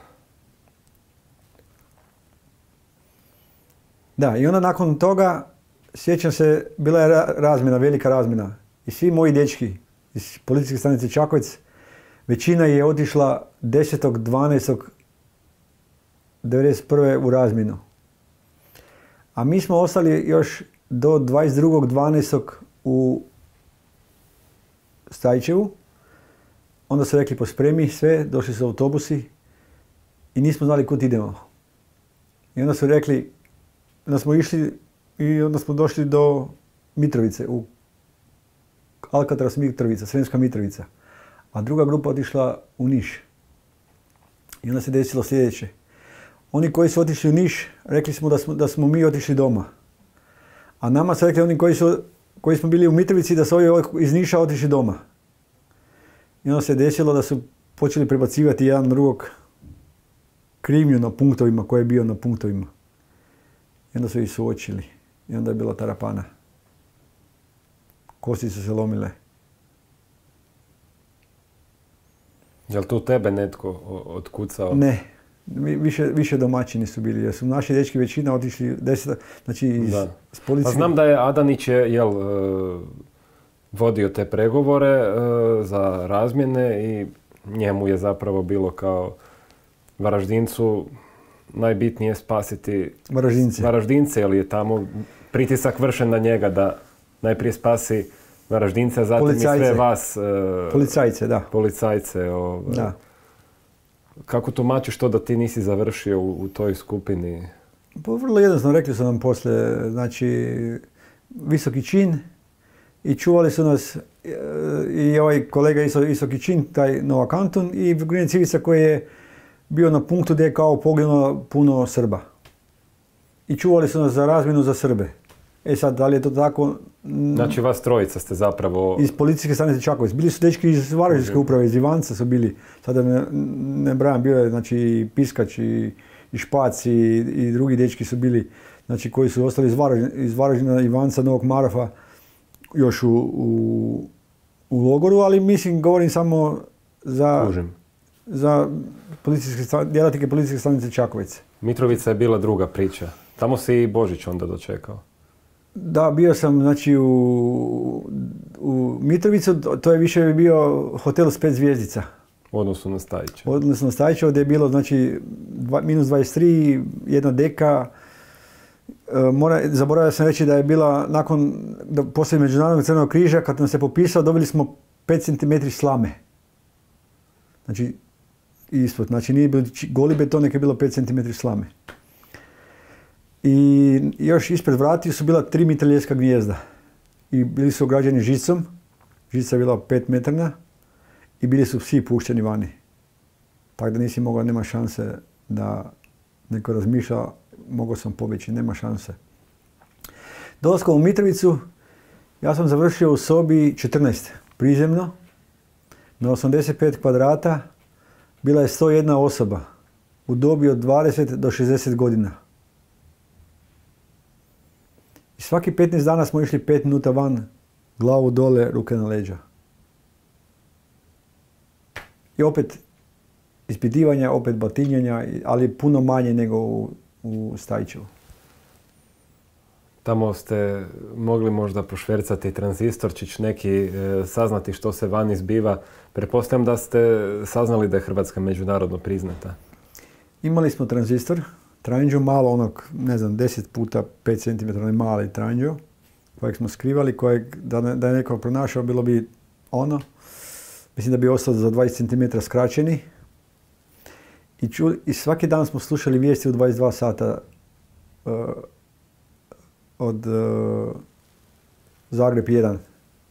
Da, i onda nakon toga, sjećam se, bila je razmjena, velika razmjena. I svi moji dečki iz policijske stanice Čakovec, većina je otišla desetog dvanaestog devedeset prve u razmjenu. A mi smo ostali još do dvadeset drugog dvanaestog u Stajčevu. Onda su rekli pospremi sve, došli su autobusi i nismo znali kud idemo. I onda su rekli, onda smo išli i onda smo došli do Mitrovice, u Alcatraz Mitrovica, Sremska Mitrovica. A druga grupa otišla u Niš. I onda se desilo sljedeće. Oni koji su otišli u Niš, rekli smo da smo, da smo mi otišli doma. A nama su rekli oni koji, su, koji smo bili u Mitrovici da su ovi iz Niša otišli doma. I onda se desilo da su počeli prebacivati jedan drugog krivnju na punktovima, koji je bio na punktovima. I onda su ih suočili. I onda je bila tarapana. Kosti su se lomile. Je li tu tebe netko otkucao? Ne. Više, više domaćini su bili, jer su naši dečki većina otišli deset, znači iz, iz policije. Pa znam da je Adanić je, jel, vodio te pregovore za razmjene i njemu je zapravo bilo kao Varaždincu najbitnije spasiti Varaždince. Varaždince, jer je tamo pritisak vršen na njega da najprije spasi Varaždince, a zatim policajce. I sve vas. Policajce, da. Policajce. Ovaj. Da. Kako tumačiš to da ti nisi završio u, u toj skupini? Pa vrlo jednostavno, rekli su nam poslije, znači, visoki čin i čuvali su nas i ovaj kolega visoki čin, taj Novak Antun i Grunec Ivica koji je bio na punktu gdje je kao poginulo puno Srba. I čuvali su nas za razmjenu za Srbe. E sad, da li je to tako? Znači vas trojica ste zapravo... Iz policijske stanice Čakovec. Bili su dečki iz Varaždinske uprave, iz Ivanca su bili. Sada ne, ne brajam, bio je znači, i Piskač i, i Špac i, i drugi dečki su bili, znači koji su ostali iz Varaždina, iz Varaždina Ivanca, Novog Marafa, još u, u, u logoru, ali mislim, govorim samo za, za policijske, djelatnike policijske stanice Čakovec. Mitrovica je bila druga priča. Tamo si i Božić onda dočekao. Da, bio sam znači u, u Mitrovicu, to je više bio hotel s pet zvjezdica. U odnosu na Stajića. U odnosu na Stajića, gdje je bilo znači dva, minus dvadeset tri, jedna deka. E, mora, zaboravio sam reći da je bila nakon, da poslije Međunarodnog Crvenog križa, kad nam se popisao, dobili smo pet centimetri slame. Znači, ispod, znači nije bilo goli beton, nek je bilo pet centimetri slame. I još ispred vrati su bila tri mitraljeska gnijezda. I bili su ograđeni žicom. Žica je bila pet metrna. I bili su psi pušteni vani. Tako da nisi mogao, nema šanse da neko razmišlja, mogao sam pobjeći, nema šanse. Dolaskom u Mitrovicu, ja sam završio u sobi četrnaest, prizemno, na osamdeset pet kvadrata, bila je sto jedna osoba u dobi od dvadeset do šezdeset godina. I svaki petnaest dana smo išli pet minuta van, glavu dole, ruke na leđa. I opet ispitivanja, opet batinjanja, ali puno manje nego u, u Stajićevu. Tamo ste mogli možda prošvercati tranzistorčić, neki e, saznati što se vani zbiva. Pretpostavljam da ste saznali da je Hrvatska međunarodno priznata. Imali smo tranzistor, tranđo malo, onog, ne znam, deset puta pet centimetara mali tranđo, kojeg smo skrivali, kojeg da, ne, da je neko pronašao, bilo bi ono. mislim da bi ostali za dvadeset centimetara skraćeni. I, ču, I svaki dan smo slušali vijesti u dvadeset dva sata uh, od uh, Zagreb jedan.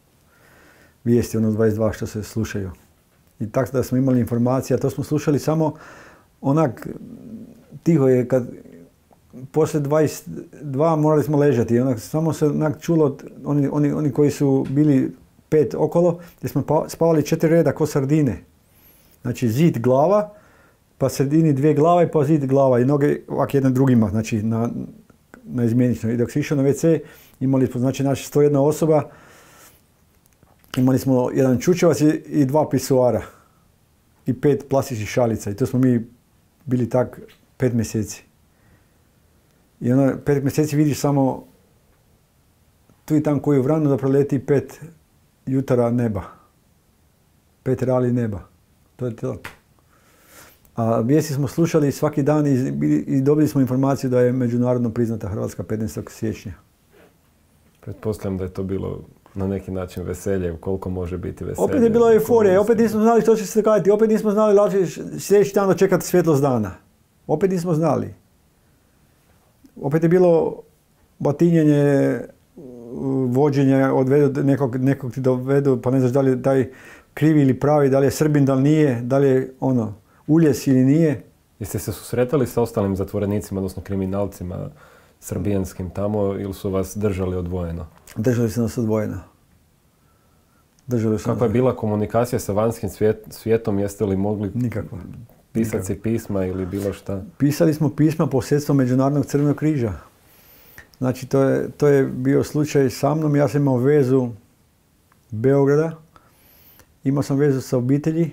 Vijesti ono dvadeset dva što se slušaju. I tako da smo imali informacije, a to smo slušali samo onak, tiho je kad poslije dvadeset dva morali smo ležati. Onak, samo se onak čulo, oni, oni, oni koji su bili pet okolo, gdje smo pa, spavali četiri reda ko sardine. Znači zid glava, pa sredini dvije glave, pa zid glava i noge ovak jedan drugima, znači na, na izmjenično. I dok si išao na ve ce, imali smo, znači naša sto jedna osoba, imali smo jedan čučevac i, i dva pisuara i pet plastičnih šalica i to smo mi bili tak pet mjeseci. I ono, pet mjeseci vidiš samo tu i tam koju vranu da proleti pet jutara neba. Pet rali neba. To je to. A vijesti smo slušali svaki dan i, i dobili smo informaciju da je međunarodno priznata Hrvatska petnaestog siječnja. Pretpostavljam da je to bilo na neki način veselje, koliko može biti veselje. Opet je bila euforija, opet nismo znali što će se događati, opet nismo znali da li će sljedeći dan dočekati svjetlost dana. Opet nismo znali. Opet je bilo batinjenje, vođenje, odvedu nekog, nekog ti dovedu, pa ne znaš da li je taj krivi ili pravi, da li je Srbin, da li nije, da li je ono, uljes ili nije. Jeste se susretali sa ostalim zatvorenicima, odnosno kriminalcima srbijanskim tamo, ili su vas držali odvojeno? Držali su nas odvojeno. Držali su Kakva je bila komunikacija sa vanjskim svijet, svijetom? Jeste li mogli Nikakva. pisati si pisma ili bilo šta? Pisali smo pisma posredstvom Međunarodnog crvenog križa. Znači, to je, to je bio slučaj sa mnom. Ja sam imao vezu Beograda. Imao sam vezu sa obitelji.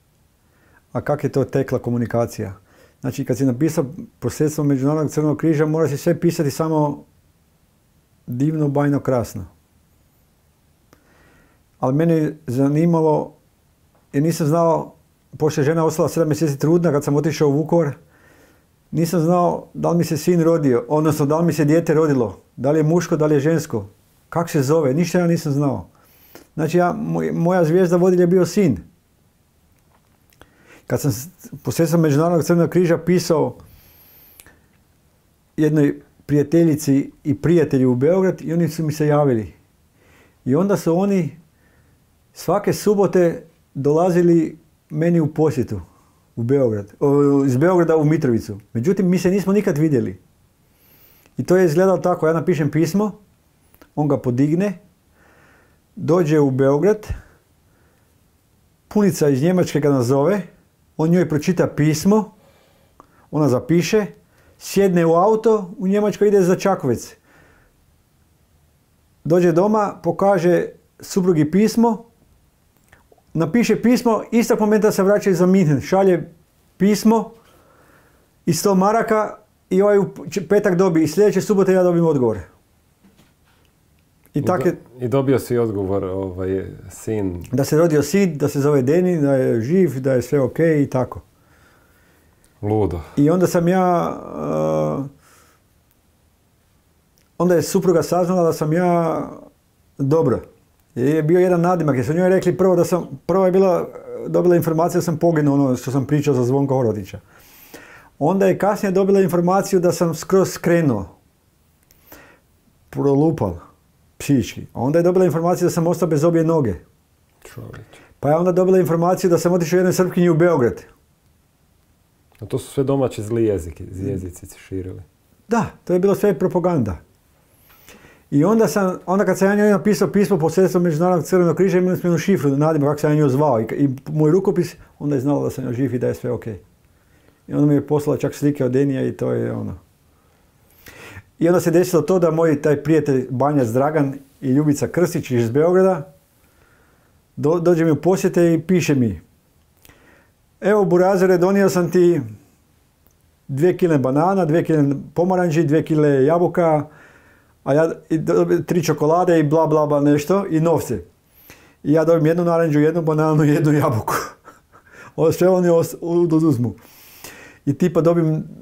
A kako je to tekla komunikacija? Znači, kad si napisao posredstvom Međunarodnog crvenog križa, mora si sve pisati samo divno, bajno, krasno. Ali mene je zanimalo, jer nisam znao, pošto je žena ostala sedam mjeseci trudna, kad sam otišao u Vukovar, nisam znao da li mi se sin rodio, odnosno da li mi se dijete rodilo, da li je muško, da li je žensko, kako se zove, ništa ja nisam znao. Znači, ja, moj, moja zvijezda vodilja je bio sin. Kad sam posredstvom Međunarodnog crvenog križa pisao jednoj prijateljici i prijatelju u Beograd i oni su mi se javili. I onda su oni svake subote dolazili meni u posjetu u Beograd, iz Beograda u Mitrovicu. Međutim, mi se nismo nikad vidjeli. I to je izgledalo tako, ja napišem pismo, on ga podigne, dođe u Beograd, punica iz Njemačke ga nazove, on njoj pročita pismo, ona zapiše, sjedne u auto, u Njemačkoj ide za Čakovec. Dođe doma, pokaže suprugi pismo, napiše pismo, istog momenta se vraća za Minhen, šalje pismo i sto maraka i ovaj u petak dobi i sljedeće subote ja dobim odgovor. I, I, tak je, do, I dobio si odgovor, ovaj, sin. Da se rodio sin, da se zove Deni, da je živ, da je sve ok i tako. Ludo. I onda sam ja, uh, onda je supruga saznala da sam ja dobro. Je bio jedan nadimak, jer su njoj rekli prvo da sam, prvo je bila, dobila informaciju da sam poginuo, ono što sam pričao za Zvonka Horvatića. Onda je kasnije dobila informaciju da sam skroz skrenuo. Prolupal, psihički. Onda je dobila informaciju da sam ostao bez obje noge. Čovječ. Pa je onda dobila informaciju da sam otišao u jednoj Srpkinji u Beograd. A to su sve domaći zli jeziki, jezici se širili. Da, to je bilo sve propaganda. I onda sam, onda kad sam ja njoj napisao pismo posredstvom Međunarodnog crvenog križa, imali smo jednu šifru, nadimak kako sam ja nju zvao i, i moj rukopis, onda je znala da sam joj živ i da je sve ok. I onda mi je poslala čak slike od Denija i to je ono. I onda se desilo to da moj taj prijatelj Banjac Dragan i Ljubica Krstić iz Beograda do, dođe mi u posjete i piše mi: evo burazere, donio sam ti dvije kile banana, dvije kile pomaranđi, dvije kile jabuka, a ja i tri čokolade i bla bla bla nešto i novce. I ja dobijem jednu naranđu, jednu bananu i jednu jabuku. Ovo sve oni oduzmu. I tipa dobijem e,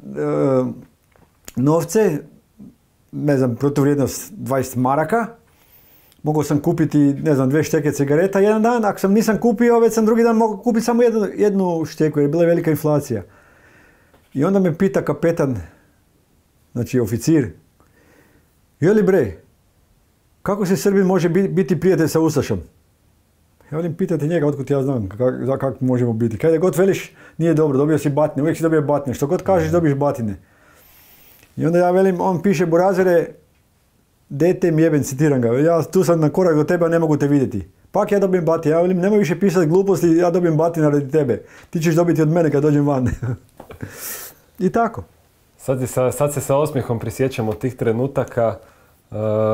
novce, ne znam, protuvrijednost dvadeset maraka, mogao sam kupiti, ne znam, dve šteke cigareta jedan dan, ako sam nisam kupio, već sam drugi dan mogao kupiti samo jednu, jednu šteku, jer je bila velika inflacija. I onda me pita kapetan, znači oficir, jeli bre, kako se Srbin može biti prijatelj sa ustašom? Ja volim pitati njega, otkud ja znam kako kak možemo biti. Kada god veliš, nije dobro, dobio si batine, uvijek si dobio batine. Što god kažeš, dobiješ batine. I onda ja velim, on piše, Burazere, dete mi jeben, citiram ga. Ja tu sam na korak do tebe, a ne mogu te vidjeti. Pak ja dobijem batine. Ja velim, nemoj više pisati gluposti, ja dobijem batine radi tebe. Ti ćeš dobiti od mene kad dođem van. I tako. Sad, sa, sad se sa osmijehom prisjećamo tih trenutaka. Uh,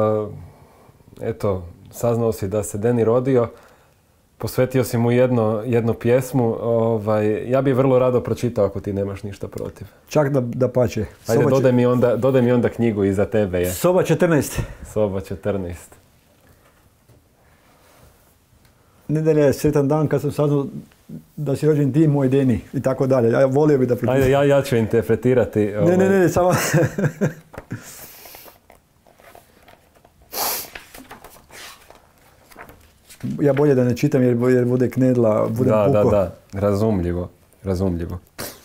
eto, saznao si da se Deni rodio. Posvetio si mu jedno, jednu pjesmu. Ovaj, ja bih vrlo rado pročitao ako ti nemaš ništa protiv. Čak da, da pače. Ajde, Soba dodaj, mi onda, dodaj mi onda knjigu iza tebe. Je. Soba četrnaest. Soba četrnaest. Nedelja je sretan dan kad sam saznao da si rođen ti, moj Deni, i tako dalje. Ja volio bi da pročitam. Ajde, ja, ja ću interpretirati. Ne, ovaj. ne, ne, ne, samo... Ja bolje da ne čitam jer, jer bude knedla, bude da, puko. Da, da, razumljivo, razumljivo.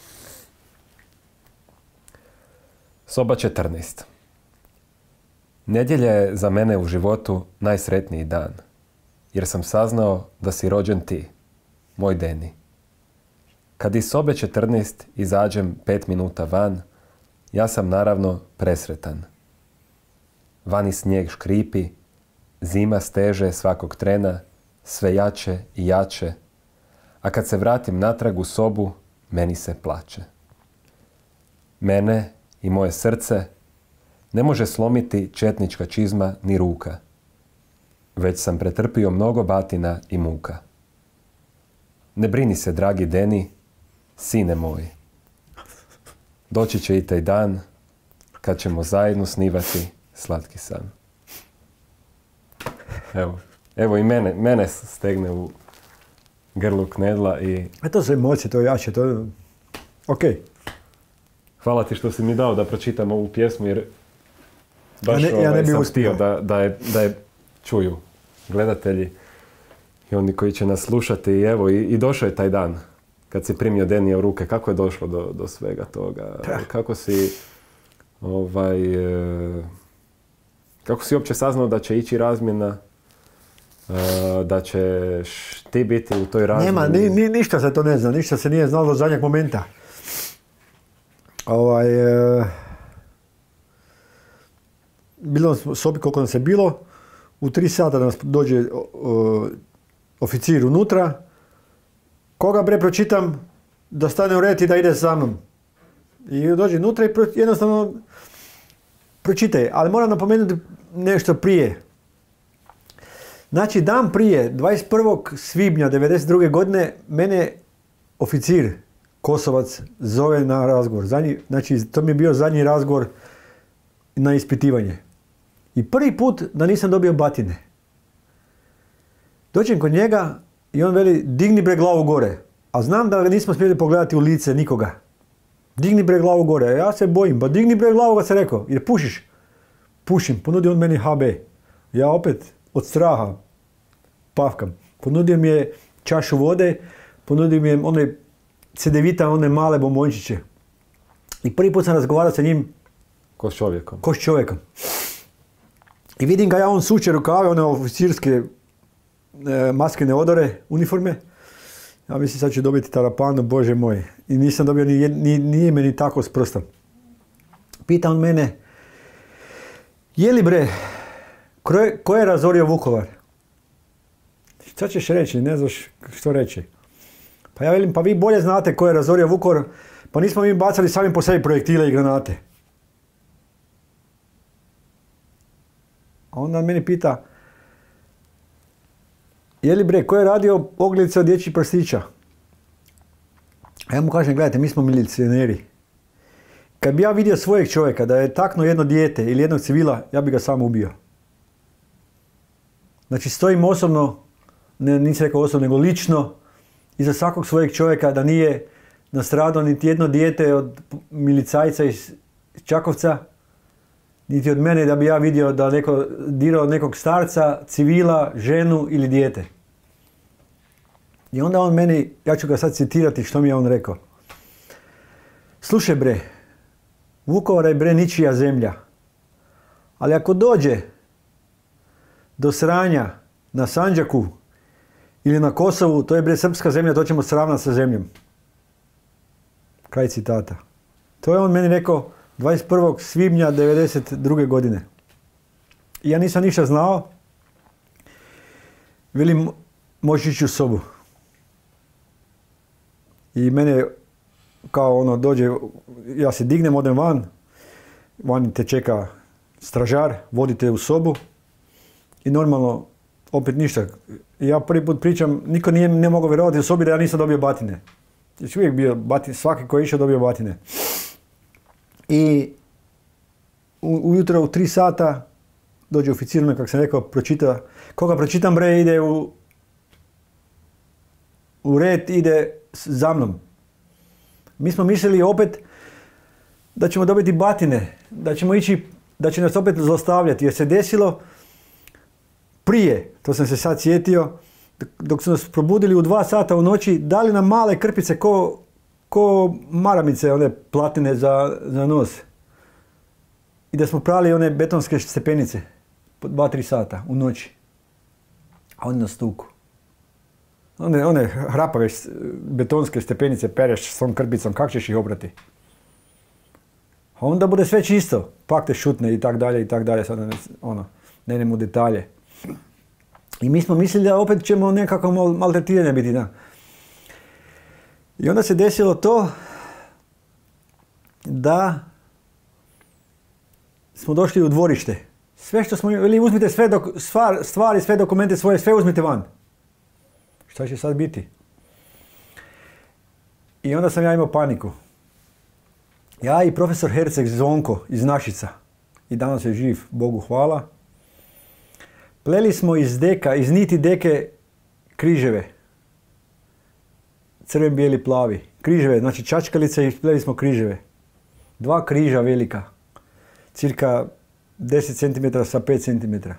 Soba četrnaest. Nedjelja je za mene u životu najsretniji dan, jer sam saznao da si rođen ti, moj Deni. Kad iz sobe četrnaest izađem pet minuta van, ja sam naravno presretan. Vani snijeg škripi, zima steže svakog trena, sve jače i jače, a kad se vratim natrag u sobu, meni se plače. Mene i moje srce ne može slomiti četnička čizma ni ruka, već sam pretrpio mnogo batina i muka. Ne brini se, dragi Deni, sine moj. Doći će i taj dan kad ćemo zajedno snivati slatki san. Evo, evo i mene, mene stegne u grlu knedla i... A to su emocije, to je jače, to je... Ok. Hvala ti što si mi dao da pročitam ovu pjesmu, jer baš ja ne, ja ne ovaj, sam uspio. htio da, da, je, da je čuju gledatelji i oni koji će nas slušati. I evo, i, i došao je taj dan kad si primio Denija u ruke. Kako je došlo do, do svega toga? Da. Kako si... Ovaj, e, kako si uopće saznao da će ići razmjena? Uh, da ćeš ti biti u toj razmjeni? Nema, ni, ni, ništa se to ne zna, ništa se nije znalo do zadnjeg momenta. Ovaj, e, bilo u sobi koliko nas je bilo, u tri sata nas dođe o, o, oficir unutra, koga bre pročitam da stane u red i da ide sa mnom. I dođe unutra i pro, jednostavno pročitaj, ali moram napomenuti nešto prije. Znači, dan prije, dvadeset prvog svibnja devedeset druge godine, mene oficir Kosovac zove na razgovor. Zadnji, znači, to mi je bio zadnji razgovor na ispitivanje. I prvi put da nisam dobio batine. Dođem kod njega i on veli, digni bre glavu gore. A znam da ga nismo smjeli pogledati u lice nikoga. Digni bre glavu gore. A ja se bojim, pa digni bre glavu, ga se rekao. Jer pušiš. Pušim, ponudi on meni ha be. Ja opet od straha pavkam. Ponudio mi je čašu vode, ponudio mi je one cedevita, one male bombončiće. I prvi put sam razgovarao sa njim ko s čovjekom. Ko s čovjekom. I vidim ga ja, on suče rukave, one oficirske e, maskene odore, uniforme. Ja mislim sad ću dobiti tarapanu, bože moj. I nisam dobio, ni, ni, nije me ni tako s prstom. Pita on mene, je li bre, ko je razorio Vukovar? Šta ćeš reći? Ne znaš što reći. Pa ja velim, pa vi bolje znate ko je razorio Vukovar, pa nismo mi bacali sami po sebi projektile i granate. A onda meni pita, je li bre, ko je radio oglice od dječjih prstića? A ja mu kažem, gledajte, mi smo milicioneri. Kad bi ja vidio svojeg čovjeka da je taknuo jedno dijete ili jednog civila, ja bi ga sam ubio. Znači, stojim osobno, ne, nisam rekao osobno, nego lično, iza svakog svojeg čovjeka da nije nastradao niti jedno dijete od milicajca iz Čakovca, niti od mene da bi ja vidio da neko dirao nekog starca, civila, ženu ili dijete. I onda on meni, ja ću ga sad citirati što mi je on rekao. Slušaj bre, Vukovar je bre ničija zemlja, ali ako dođe do sranja na Sandžaku ili na Kosovu, to je bre srpska zemlja, to ćemo sravnati sa zemljom. Kraj citata. To je on meni rekao dvadeset prvog svibnja devedeset druge godine. I ja nisam ništa znao. Velim, možeš ići u sobu. I mene kao ono dođe, ja se dignem, odem van, vani te čeka stražar, vodite u sobu i normalno opet ništa. Ja prvi put pričam, niko nije ne mogao vjerovati u sobi da ja nisam dobio batine. Jer uvijek bio batine, svaki koji je išao dobio batine. I u, ujutro u tri sata dođe oficir me, kako sam rekao, pročita, koga pročitam bre ide u, u red, ide za mnom. Mi smo mislili opet da ćemo dobiti batine, da ćemo ići, da će nas opet zlostavljati, jer se desilo prije, to sam se sad sjetio, dok su nas probudili u dva sata u noći, dali nam male krpice ko, ko maramice, one platine za, za nos. I da smo prali one betonske stepenice po dva, tri sata u noći. A oni nas tuku. One, one hrapave betonske stepenice pereš s tom krpicom, kako ćeš ih obrati? A onda bude sve čisto, pak te šutne i tak dalje i tak dalje, sad ne, ono, ne idemo u detalje. I mi smo mislili da opet ćemo nekako mal, maltretiranje biti, da. I onda se desilo to da smo došli u dvorište. Sve što smo, ili uzmite sve dok, stvar, stvari, sve dokumente svoje, sve uzmite van. Šta će sad biti? I onda sam ja imao paniku. Ja i profesor Herceg Zvonko iz Našica, i danas je živ, Bogu hvala, pleli smo iz deka, iz niti deke križeve. Crven, bijeli, plavi. Križeve, znači čačkalice i pleli smo križeve. Dva križa velika. Cirka deset centimetara sa pet centimetara.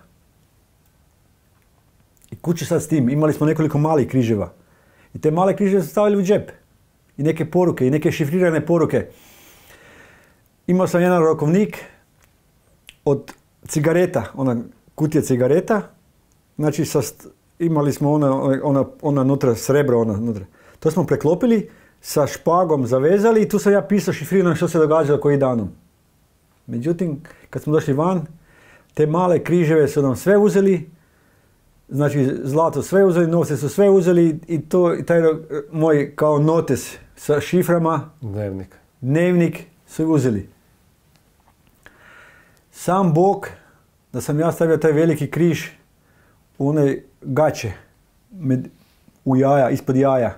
I kuće sad s tim, imali smo nekoliko malih križeva. I te male križeve su stavili u džep. I neke poruke, i neke šifrirane poruke. Imao sam jedan rokovnik od cigareta, ona kutija cigareta. Znači sa, imali smo ona, ona, ona nutra, srebro ona nutra. To smo preklopili, sa špagom zavezali i tu sam ja pisao šifrirano što se događalo koji danom. Međutim, kad smo došli van, te male križeve su nam sve uzeli, znači zlato sve uzeli, novce su sve uzeli i to, i taj moj kao notes sa šiframa, dnevnik, dnevnik su uzeli. Sam Bog, da sam ja stavio taj veliki križ u one gaće, med, u jaja, ispod jaja.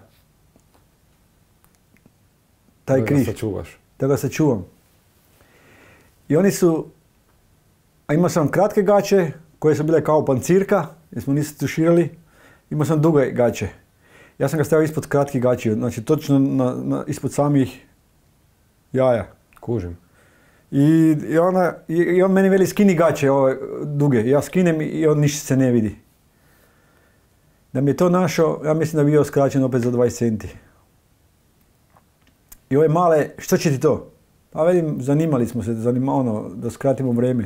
Taj da križ. Da ga sačuvaš. Da ga sačuvam. I oni su, a imao sam kratke gaće koje su bile kao pancirka, jer smo nisu tuširali. Imao sam duge gaće. Ja sam ga stavio ispod kratkih gaći, znači točno na, na, ispod samih jaja. Kužim. I, i, ona, i, i on meni veli skini gaće ove duge. Ja skinem i on ništa se ne vidi. Da mi je to našao, ja mislim da bi bio skraćen opet za dvadeset centi. I ove male, što će ti to? Pa vidim, zanimali smo se, zanima, ono, da skratimo vrijeme.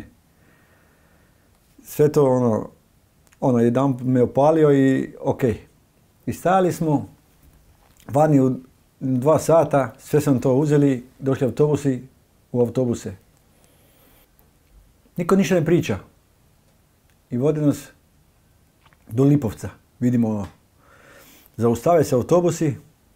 Sve to ono, ono, jedan me opalio i ok. I stajali smo vani u dva sata, sve sam to uzeli, došli autobusi, u autobuse. Niko ništa ne priča. I vodi nas do Lipovca. Vidimo ono, zaustave se autobusi.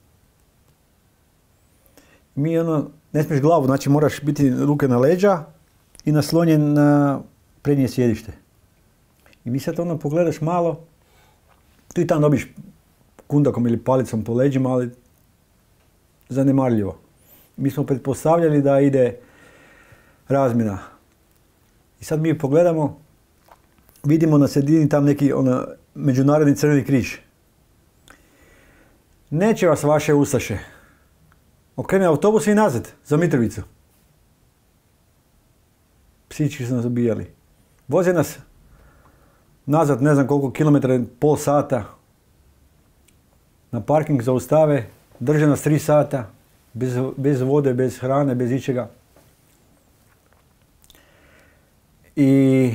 Mi ono, ne smiješ glavu, znači moraš biti ruke na leđa i naslonjen na prednje sjedište. I mi sad ono pogledaš malo, tu i tam dobiš kundakom ili palicom po leđima, ali zanemarljivo. Mi smo pretpostavljali da ide razmjena. I sad mi pogledamo, vidimo na sredini tam neki ono, međunarodni crveni križ. Neće vas vaše ustaše. Okrene autobus i nazad, za Mitrovicu. psihički su nas ubijali. Voze nas nazad, ne znam koliko kilometara, pol sata, na parking zaustave, drže nas tri sata, bez, bez vode, bez hrane, bez ičega. I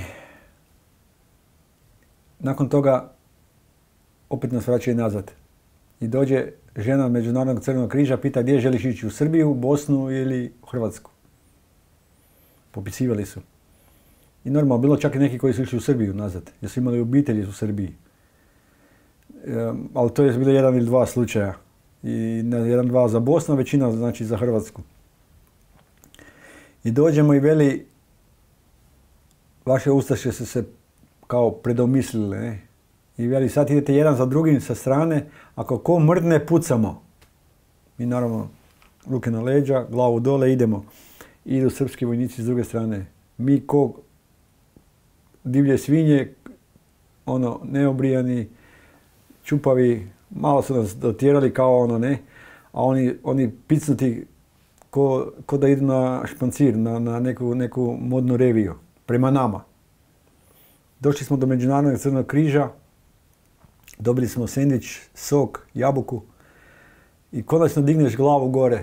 nakon toga opet nas vraćaju nazad. I dođe žena Međunarodnog crvenog križa, pita gdje želiš ići, u Srbiju, Bosnu ili u Hrvatsku. Popisivali su. I normalno, bilo čak i neki koji su išli u Srbiju nazad, jer su imali obitelji u Srbiji. E, ali to je bilo jedan ili dva slučaja. I ne, jedan, dva za Bosnu, većina znači za Hrvatsku. I dođemo i veli, vaše ustaše su se kao predomislile, ne? I veli, sad idete jedan za drugim sa strane, ako ko mrdne, pucamo. Mi naravno, ruke na leđa, glavu dole, idemo. Idu srpski vojnici s druge strane. Mi ko divlje svinje, ono, neobrijani, čupavi, malo su nas dotjerali kao ono, ne, a oni, oni picnuti ko, ko da idu na špancir, na, na neku, neku modnu reviju, prema nama. Došli smo do Međunarodnog crvenog križa, dobili smo sendvič, sok, jabuku i konačno digneš glavu gore.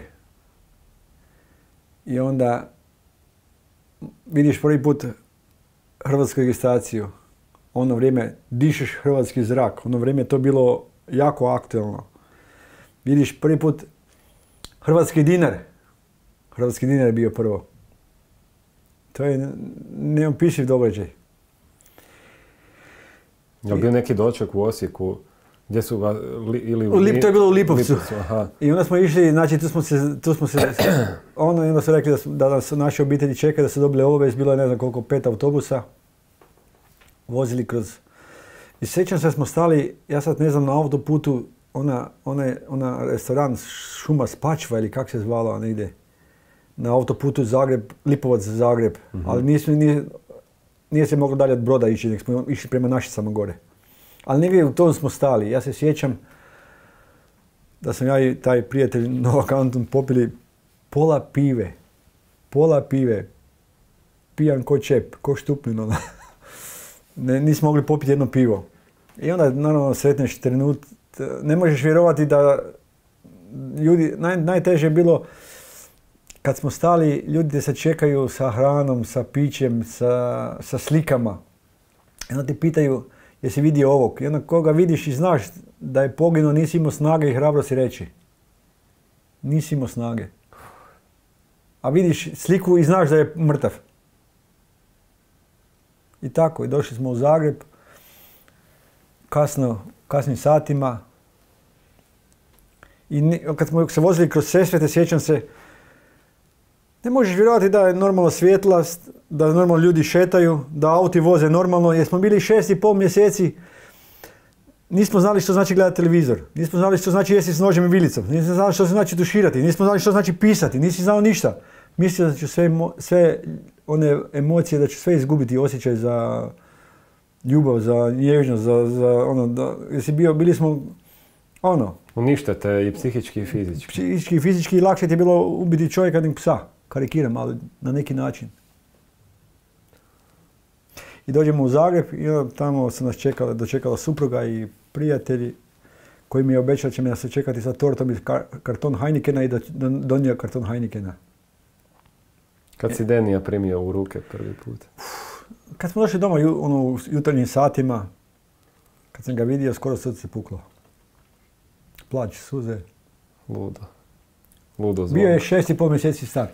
I onda vidiš prvi put hrvatsku registraciju. Ono vrijeme dišeš hrvatski zrak. Ono vrijeme je to bilo jako aktualno. Vidiš prvi put hrvatski dinar. Hrvatski dinar je bio prvo. To je neopisiv događaj. Je li bio neki doček u Osijeku? Gdje su ga, li, ili u Lip, to je bilo u Lipovcu. Lipovcu, aha. I onda smo išli, znači tu smo se, tu smo se, ono, i onda su rekli da, su, da nas naše obitelji čekaju, da su dobili obavijest, bilo je ne znam koliko, pet autobusa. Vozili kroz... I sjećam se da smo stali, ja sad ne znam, na autoputu, ona, ona, ona restoran Šuma Spačva ili kak se zvala negdje, na autoputu Zagreb, Lipovac Zagreb, mm-hmm. ali nismo, nije, nije se moglo dalje od Broda ići, nek smo išli prema Našicama gore. Ali negdje u tom smo stali. Ja se sjećam da sam ja i taj prijatelj Novak Anton popili pola pive. Pola pive. Pijan ko čep, ko štupnin. Ne, nismo mogli popiti jedno pivo. I onda naravno sretneš trenut. Ne možeš vjerovati da ljudi, naj, najteže je bilo kad smo stali, ljudi se čekaju sa hranom, sa pićem, sa, sa slikama. I onda ti pitaju, jesi vidio ovog? I onda koga vidiš i znaš da je poginuo, nisi imao snage i hrabrosti reći. Nisi imao snage. A vidiš sliku i znaš da je mrtav. I tako, i došli smo u Zagreb, kasno, kasnim satima. I kad smo se vozili kroz Sesvete, sjećam se, ne možeš vjerovati da je normalno svjetlost, da normalno ljudi šetaju, da auti voze normalno, jer smo bili šest i pol mjeseci, nismo znali što znači gledati televizor, nismo znali što znači jesti s nožem i vilicom, nismo znali što znači duširati, nismo znali što znači pisati, nisi znao ništa. Mislio da ću sve, sve one emocije, da ću sve izgubiti, osjećaj za ljubav, za nježnost, za, za ono, da, jer si bio, bili smo, ono. Uništate i psihički i fizički. Psihički i fizički, lakše ti je bilo ubiti čovjeka nego psa. Karikiram, ali na neki način. I dođemo u Zagreb i tamo su nas čekala, dočekala supruga i prijatelji koji mi je obećao da će me nas čekati sa tortom i karton Heinekena i da donio karton Heinekena. Kad si Denija primio u ruke prvi put? Kad smo došli doma ono, u jutarnjim satima, kad sam ga vidio, skoro srce puklo. Plać, suze. Ludo. Ludo zvon. Bio je šest i pol mjeseci star.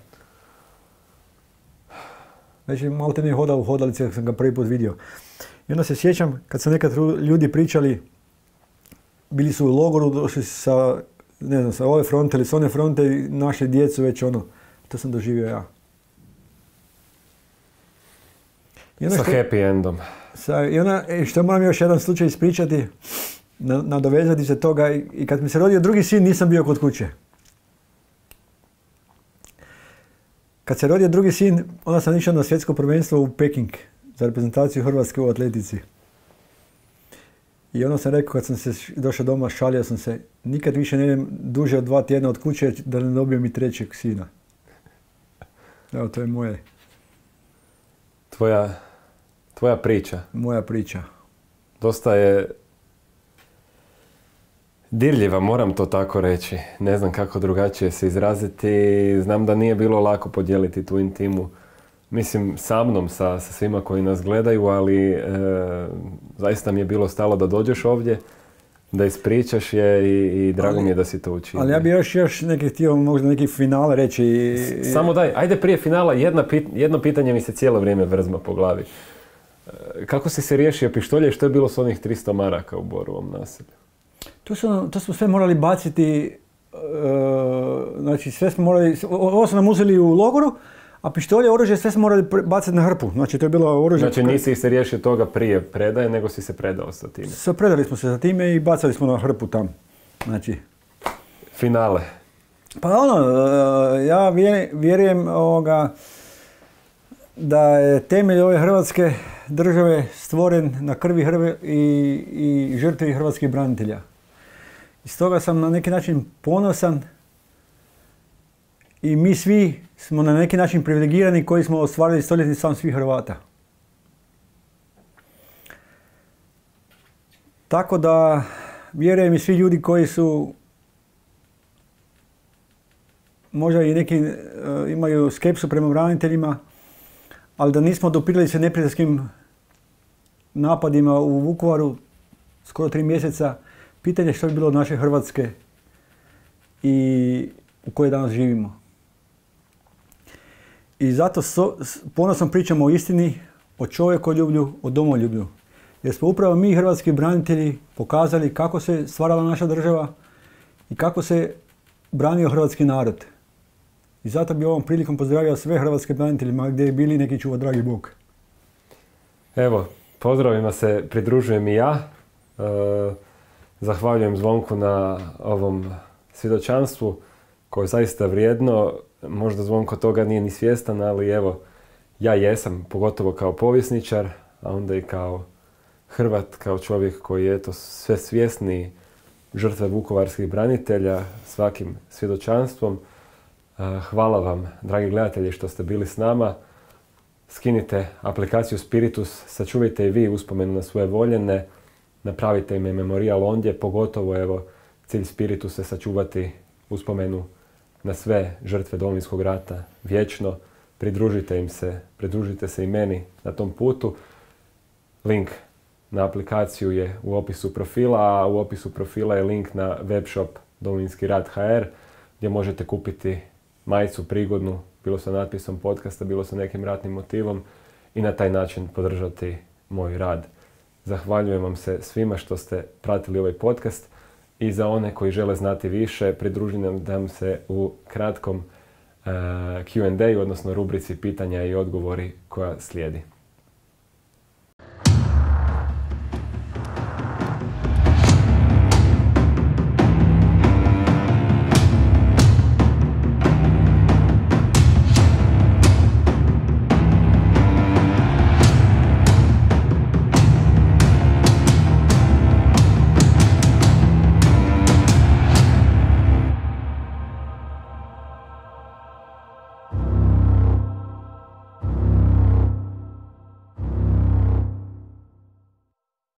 Znači, malo te ne hodao u hodalici kad sam ga prvi put vidio. I onda se sjećam, kad sam nekad ljudi pričali, bili su u logoru, došli sa, ne znam, sa ove fronte ili s one fronte i našli djecu već ono. To sam doživio ja. Sa što, happy endom. Sa, I onda, što moram još jedan slučaj ispričati, nadovezati se toga, i, i kad mi se rodio drugi sin, nisam bio kod kuće. Kad se rodio drugi sin, onda sam išao na svjetsko prvenstvo u Peking za reprezentaciju Hrvatske u atletici. I onda sam rekao, kad sam se došao doma, šalio sam se, nikad više ne idem duže od dva tjedna od kuće da ne dobijem i trećeg sina. Evo, to je moje. Tvoja, tvoja priča. Moja priča. Dosta je dirljiva, moram to tako reći. Ne znam kako drugačije se izraziti. Znam da nije bilo lako podijeliti tu intimu. Mislim, sa mnom, sa, sa svima koji nas gledaju, ali e, zaista mi je bilo stalo da dođeš ovdje, da ispričaš je i, i drago ali, mi je da si to učinio. Ali ja bih još, još neki htio možda neki finale reći. I, S, samo daj, ajde prije finala, jedna pit, jedno pitanje mi se cijelo vrijeme vrzma po glavi. E, kako si se riješio pištolja i što je bilo s onih tristo maraka u Borovom naselju? To, su, to smo sve morali baciti, e, znači sve smo morali, ovo su nam uzeli u logoru, a pištolje, oružje, sve smo morali baciti na hrpu. Znači to je bilo oružje... Znači nisi se riješio toga prije predaje, nego si se predao sa time. Sa predali smo se sa time i bacali smo na hrpu tam. Znači... Finale. Pa ono, ja vjerujem ovoga, da je temelj ove Hrvatske države stvoren na krvi hrve i, i žrtvi hrvatskih branitelja. I stoga sam na neki način ponosan i mi svi smo na neki način privilegirani koji smo ostvarili stoljetni san svih Hrvata. Tako da vjerujem i svi ljudi koji su možda i neki uh, imaju skepsu prema braniteljima, ali da nismo dopirali se neprijateljskim napadima u Vukovaru skoro tri mjeseca, pitanje što bi bilo od naše Hrvatske i u kojoj danas živimo. I zato so, ponosno pričamo o istini, o čovjekoljublju, o domoljublju. Jer smo upravo mi, hrvatski branitelji, pokazali kako se stvarala naša država i kako se branio hrvatski narod. I zato bi ovom prilikom pozdravio sve hrvatske braniteljima gdje je bili, neki čuva dragi Bog. Evo, pozdravima se pridružujem i ja. E, zahvaljujem Zvonku na ovom svjedočanstvu koje je zaista vrijedno. Možda Zvonko toga nije ni svjestan, ali evo, ja jesam, pogotovo kao povjesničar, a onda i kao Hrvat, kao čovjek koji je eto sve svjesniji žrtve vukovarskih branitelja svakim svjedočanstvom. Hvala vam, dragi gledatelji, što ste bili s nama. Skinite aplikaciju Spiritus, sačuvajte i vi uspomenu na svoje voljene, napravite im memorijal ondje, pogotovo evo cilj Spiritusa sačuvati uspomenu na sve žrtve Domovinskog rata vječno. Pridružite im se, pridružite se i meni na tom putu. Link na aplikaciju je u opisu profila, a u opisu profila je link na webshop Domovinski rat точка hr gdje možete kupiti majicu prigodnu, bilo sa natpisom podcasta, bilo sa nekim ratnim motivom i na taj način podržati moj rad. Zahvaljujem vam se svima što ste pratili ovaj podcast i za one koji žele znati više, pridružite nam se u kratkom uh, Q and A, odnosno rubrici pitanja i odgovori koja slijedi.